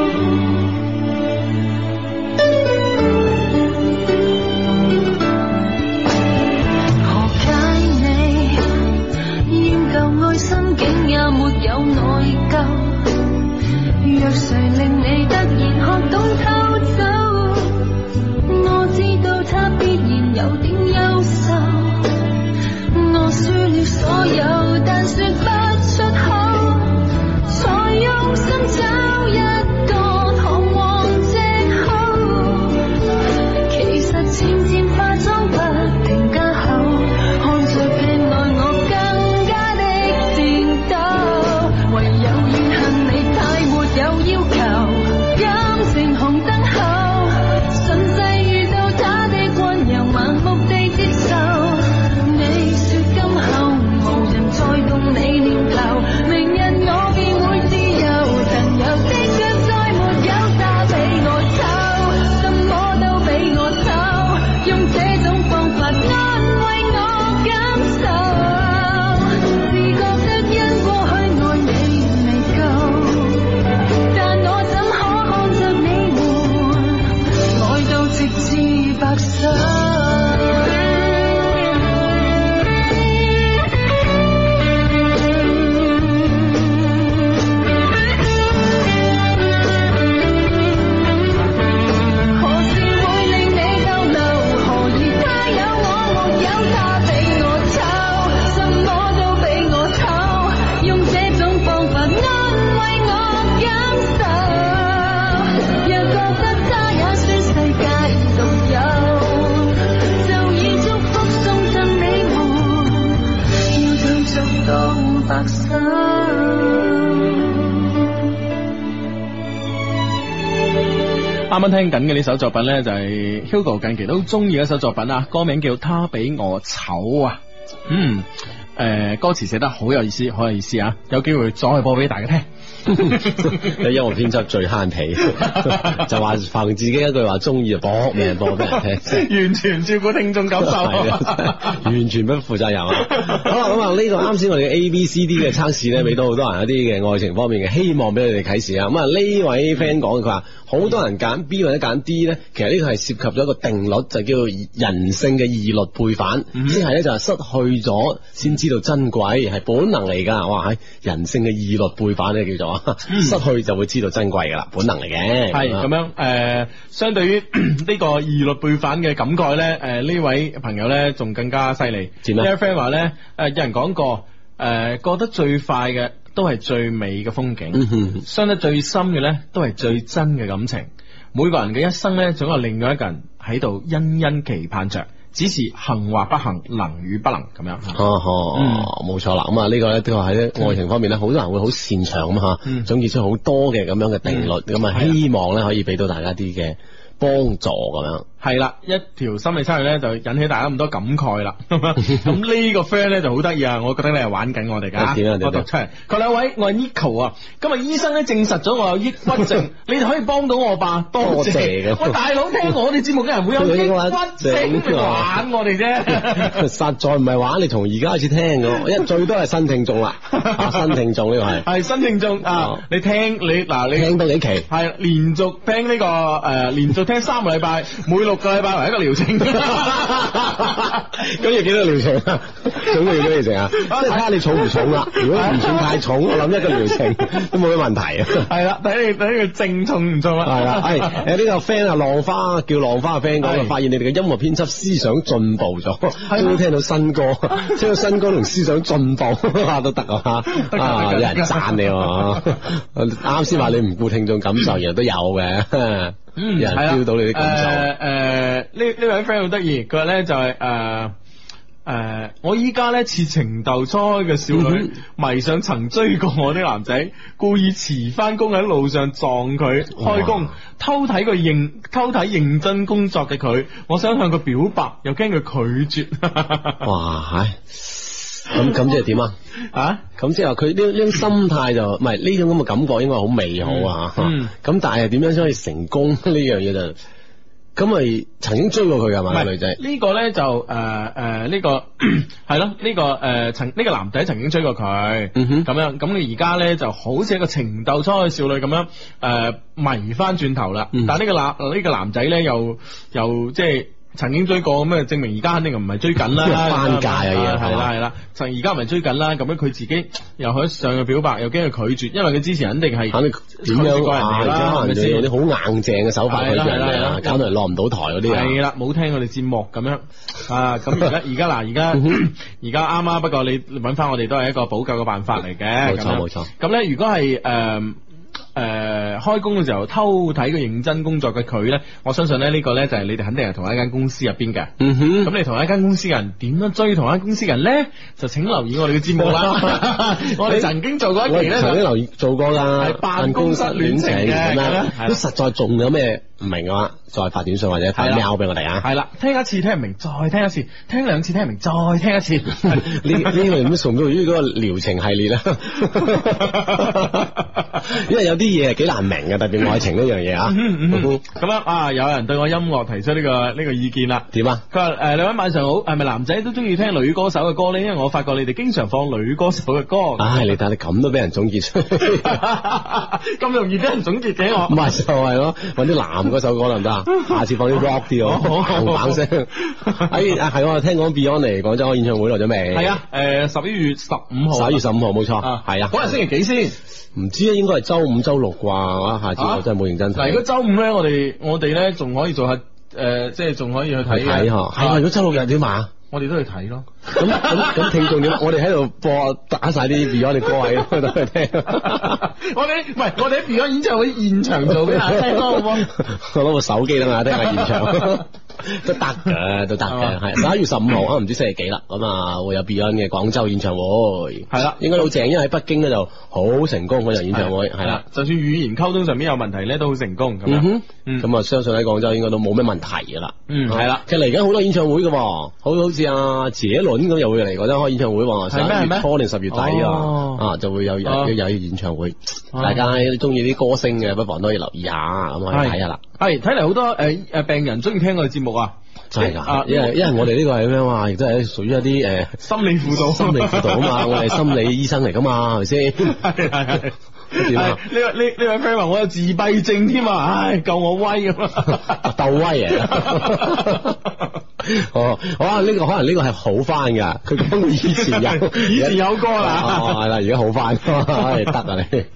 Speaker 4: 心境也沒有內疚，若誰令你突然學懂偷走，我知道他必然有點優秀，我輸了所有，但說不出口，才用心找一個堂皇藉口，其實漸漸化妝不停加厚，看着鏡內我唯有怨恨你太沒有要求，感情紅燈後，順勢遇到他的溫柔，盲目地接受。你說今後無人再動你念頭，明日我便會自由，曾有的腳再沒有他俾我抽，什麼都俾我偷，用這種方法安慰我感受，自覺得因過去愛你直至白首。
Speaker 1: 啱啱聽緊嘅呢首作品呢，就係 Hugo 近期都中意一首作品啊，歌名叫《他比我醜》啊。歌詞寫得好有意思，好有意思啊！有機會再播俾大家聽。
Speaker 2: 你音樂編輯最慳皮，就話憑自己一句話中意就搏命播俾人聽，
Speaker 1: 完全照顧聽眾感受，
Speaker 2: 完全不負責任啊！好啦，咁啊呢個啱先我哋嘅 ABCD 嘅測試咧，俾到好多人一啲嘅愛情方面嘅希望俾你哋啟示啊！咁啊呢位 friend 講佢話，好多人揀 B 或者揀 D 咧，其實呢個係涉及咗一個定律，就叫做人性嘅二律背反，即係咧就係失去咗先知道珍貴，係本能嚟噶。哇，喺人性嘅二律背反咧叫做。失去就會知道珍貴噶啦，本能嚟嘅。
Speaker 1: 係咁樣相對於呢個二律背反嘅感慨咧，呢位朋友咧仲更加犀利。呢位 friend 話咧，有人講過，過得最快嘅都係最美嘅風景，傷得最深嘅咧都係最真嘅感情。每個人嘅一生咧，總有另外一個人喺度殷殷期盼着。只是行或不行，能與不能咁樣。
Speaker 2: 冇錯啦。咁啊，呢個咧都係喺愛情方面咧，好多人會好擅長咁吓，總結出好多嘅咁樣嘅定律，咁啊希望咧可以俾到大家啲嘅幫助咁樣。
Speaker 1: 係啦，一條心理測驗咧就引起大家咁多感慨啦。咁呢個 friend 咧就好得意啊，我覺得你係玩緊我哋噶。我讀出嚟，佢兩位，我係 Nico 啊。今日醫生咧證實咗我有抑鬱症，你哋可以幫到我吧？多謝。喂，大佬聽我哋節目嘅人會有抑鬱症，玩我哋啫。
Speaker 2: 實在唔係玩，你從而家開始聽嘅，最多係新聽眾啦。新聽眾呢個係
Speaker 1: 新聽眾啊！你聽你
Speaker 2: 聽多幾期，
Speaker 1: 係連續聽呢個連續聽3個禮拜，每6個禮拜為一個療程。
Speaker 2: 咁要幾多療程啊？總要幾多療程啊？即係睇下你重唔重啦。如果唔算太重，我諗一個療程都冇咩問題啊。
Speaker 1: 係啦，睇你症重唔重啦。
Speaker 2: 係啦，呢個 friend 啊，浪花叫浪花嘅 friend 講，發現你哋嘅音樂編輯思想進步咗，終於聽到新歌，聽到新歌同思想進步都得啊！有人讚你喎。啱先話你唔顧聽眾感受，人都有嘅。有人 feel 到你啲感受。
Speaker 1: 呢位 friend 好得意，佢話咧就係我依家咧似情竇初開嘅少女，迷上曾追過我啲男仔，故意遲翻工喺路上撞佢開工，偷睇認真工作嘅佢，我想向佢表白，又驚佢拒絕。
Speaker 2: 哇，咁即係點啊？咁即係話佢呢種心態就唔係呢種咁嘅感覺，應該好美好啊。咁但係點樣先可以成功呢樣嘢就？咁咪曾經追過佢㗎嘛？女仔
Speaker 1: 呢個咧就呢個係咯，呢個呢個男仔曾經追過佢，咁樣咁你而家咧就好似一個情竇初開少女咁樣迷翻轉頭啦。但係呢個男仔咧又即係。曾經追過咁啊，證明而家肯定唔係追緊啦，
Speaker 2: 翻界啊嘢
Speaker 1: 係啦，就而家唔係追緊啦，咁樣佢自己又可以上去表白，又驚佢拒絕，因為佢之前肯定係
Speaker 2: 點樣啊，可能就用啲好硬淨嘅手法拒絕人哋啊，搞到人落唔到台嗰啲啊，
Speaker 1: 係啦，冇聽我哋節目咁樣啊，咁而家啱啱，不過你揾翻我哋都係一個補救嘅辦法嚟嘅，
Speaker 2: 冇錯。
Speaker 1: 咁咧如果係開工嘅時候偷睇個認真工作嘅佢咧，我相信咧呢個咧就係你哋肯定係同一間公司入邊嘅。咁你同一間公司嘅人點樣追同一間公司嘅人咧？就請留意我哋嘅節目啦。我哋曾經做過一期咧，
Speaker 2: 曾經留意做過啦，
Speaker 1: 係辦公室戀情嘅，
Speaker 2: 都實在仲有咩唔明嘅話，再發短信或者發 mail 俾我哋啊。
Speaker 1: 係啦，聽一次聽唔明，再聽一次，聽2次聽唔明，再聽一次。
Speaker 2: 呢個咁屬於嗰個療程系列啦。因為有啲嘢係幾難明嘅，特別愛情呢樣嘢啊。
Speaker 1: 咁樣啊，有人對我音樂提出呢個意見啦。
Speaker 2: 點啊？佢
Speaker 1: 話兩位晚上好，係咪男仔都中意聽女歌手嘅歌咧？因為我發覺你哋經常放女歌手嘅歌。
Speaker 2: 唉，你睇你咁都俾人總結出嚟，
Speaker 1: 咁容易俾人總結嘅我。
Speaker 2: 唔係就係咯，揾啲男嗰首歌得唔得啊？下次放啲 rock 啲咯，砰砰聲。係我聽講 Beyond 嚟廣州開演唱會來咗未？
Speaker 1: 係啊，11月15號。
Speaker 2: 11月15號冇錯，係啊。
Speaker 1: 嗰日星期幾先？
Speaker 2: 唔知啊，應該係周5、周6啩。下次我真係冇認真睇。
Speaker 1: 嗱，如果周5咧，我哋咧仲可以做下即係仲可以去睇
Speaker 2: 下。係如果周6日點嘛？
Speaker 1: 我哋都去睇咯。
Speaker 2: 咁聽眾點？我哋喺度播打晒啲 Beyond 嘅歌喺度去聽。
Speaker 1: 我哋喺 Beyond 演唱會現場做俾大家聽咯，好唔好？
Speaker 2: 我攞部手機等大家聽下現場。都得嘅，係11月15號啊，唔知星期幾啦。咁啊，會有 Beyond 嘅廣州演唱會，
Speaker 1: 係啦，
Speaker 2: 應該好正，因為喺北京咧就好成功嗰場演唱會，係啦，
Speaker 1: 就算語言溝通上面有問題咧，都好成功咁樣。
Speaker 2: 咁啊，相信喺廣州應該都冇咩問題噶啦。
Speaker 1: 係啦，
Speaker 2: 其實嚟緊好多演唱會噶，好似阿謝倫咁又會嚟廣州開演唱會喎，11月初定10月底啊，就會有演唱會。大家中意啲歌星嘅，不妨都可以留意下，咁可以睇下啦。係
Speaker 1: 睇嚟好多病人中意聽我哋節目啊。
Speaker 2: 係噶，因為我哋呢個係咩話，亦都係屬於一啲
Speaker 1: 心理輔導啊嘛，
Speaker 2: 我哋心理醫生嚟噶嘛，係咪先？
Speaker 1: 係。點啊？呢位 friend 話我有自閉症添啊！唉，救我威咁啊！
Speaker 2: 鬥威啊！好啊！呢個可能呢個係好翻噶，佢講以前有
Speaker 1: 歌啦，
Speaker 2: 係啦，而家好翻，得啊你。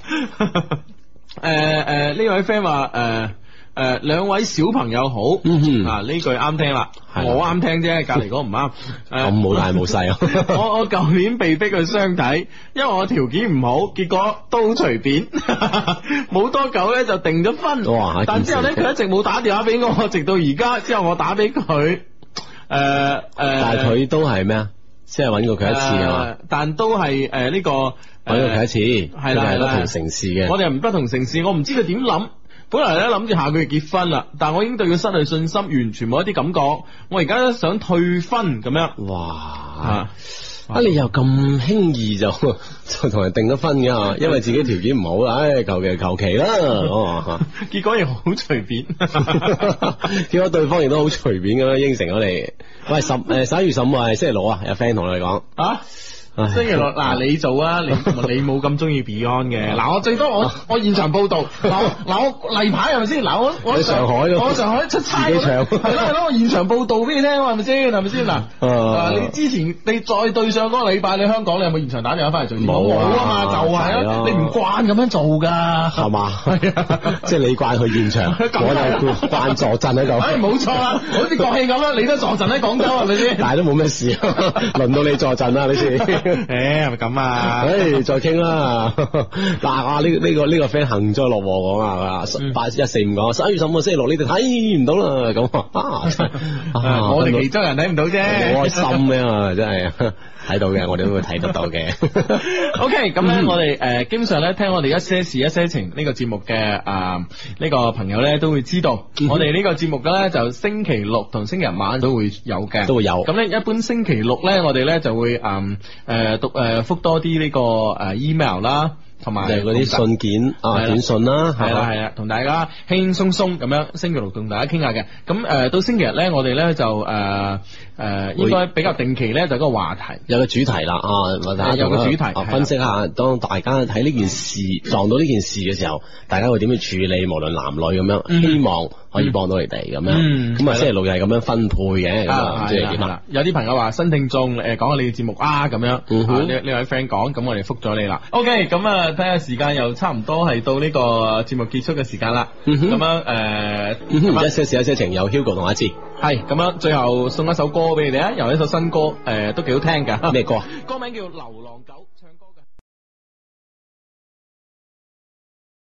Speaker 1: 呢位 friend 話兩位小朋友好，呢句啱聽啦，我啱聽啫，隔籬嗰唔啱。
Speaker 2: 咁冇大冇細啊！
Speaker 1: 我舊年被逼去相睇，因為我條件唔好，結果都隨便，冇多久咧就定咗婚。但之後咧佢一直冇打電話俾我，直到而家之後我打俾佢，但
Speaker 2: 係佢都係咩啊？即係搵過佢一次係嘛？
Speaker 1: 但都係呢個
Speaker 2: 搵過佢一次，係啦，不同城市嘅。
Speaker 1: 我哋唔不同城市，我唔知佢點諗。 本來咧諗住下個月結婚啦，但我已經對佢失去信心，完全冇一啲感覺。我而家想退婚咁樣。
Speaker 2: 哇！你又咁輕易就同人訂咗婚㗎，因為自己條件唔好啦，求其啦。
Speaker 1: 結果亦好隨便，
Speaker 2: 結果對方亦都好隨便咁樣應承咗你。喂，11月15係星期六啊，有 friend 同你講
Speaker 1: 啊。星期六嗱，你做啊，你冇咁中意 Beyond 嘅。嗱，我最多我現場報道。嗱我例牌係咪先？嗱我
Speaker 2: 喺上海咯，
Speaker 1: 我上海出差，
Speaker 2: 自己唱
Speaker 1: 係咯，我現場報道俾你聽，係咪先？嗱，你之前你再對上嗰個禮拜，你香港你有冇現場打電話翻嚟做？冇啊嘛，就係啊，你唔慣咁樣做㗎，
Speaker 2: 係嘛？係啊，即係你慣去現場，我就慣坐鎮喺度。
Speaker 1: 冇錯啦，好似國慶咁啦，你都坐鎮喺廣州係咪先？
Speaker 2: 但係都冇咩事，輪到你坐鎮啦，你先。
Speaker 1: 係咪咁啊？
Speaker 2: 再傾啦。嗱，呢個 friend 幸災樂禍講啊，8145講11月15星期六你哋睇唔到啦，咁
Speaker 1: 我哋其中人睇唔到啫，
Speaker 2: 好開心咩嘛，真係睇到嘅，我哋都會睇得到嘅。
Speaker 1: OK，咁咧我哋基本上咧聽我哋一些事一些情呢個節目嘅呢個朋友咧都會知道，我哋呢個節目嘅咧就星期六同星期日晚都會有嘅，都會有。咁咧一般星期六咧我哋咧就會覆多啲呢個email 啦，同埋
Speaker 2: 嗰啲信件短信啦，
Speaker 1: 係啦，同大家輕輕鬆鬆咁樣星期六同大家傾下嘅。咁到星期日咧，我哋咧就應該比較定期咧就一個話題，
Speaker 2: 有個主題啦
Speaker 1: 有個主題
Speaker 2: 分析下，當大家睇呢件事撞到呢件事嘅時候，大家會點去處理，無論男女咁樣，希望可以幫到你哋咁樣。咁星期六日係咁樣分配嘅，咁即係點啊？
Speaker 1: 有啲朋友話新聽眾講下你嘅節目啊，咁樣呢位 friend 講，咁我哋覆咗你啦。OK，咁啊睇下時間又差唔多係到呢個節目結束嘅時間啦。咁樣
Speaker 2: 一些事一些情有 Hugo 同阿志，
Speaker 1: 係咁樣，最後送一首歌俾你哋啊，又係一首新歌，都幾好聽噶。
Speaker 2: 咩歌啊？
Speaker 1: 歌名叫《流浪狗》，唱歌嘅。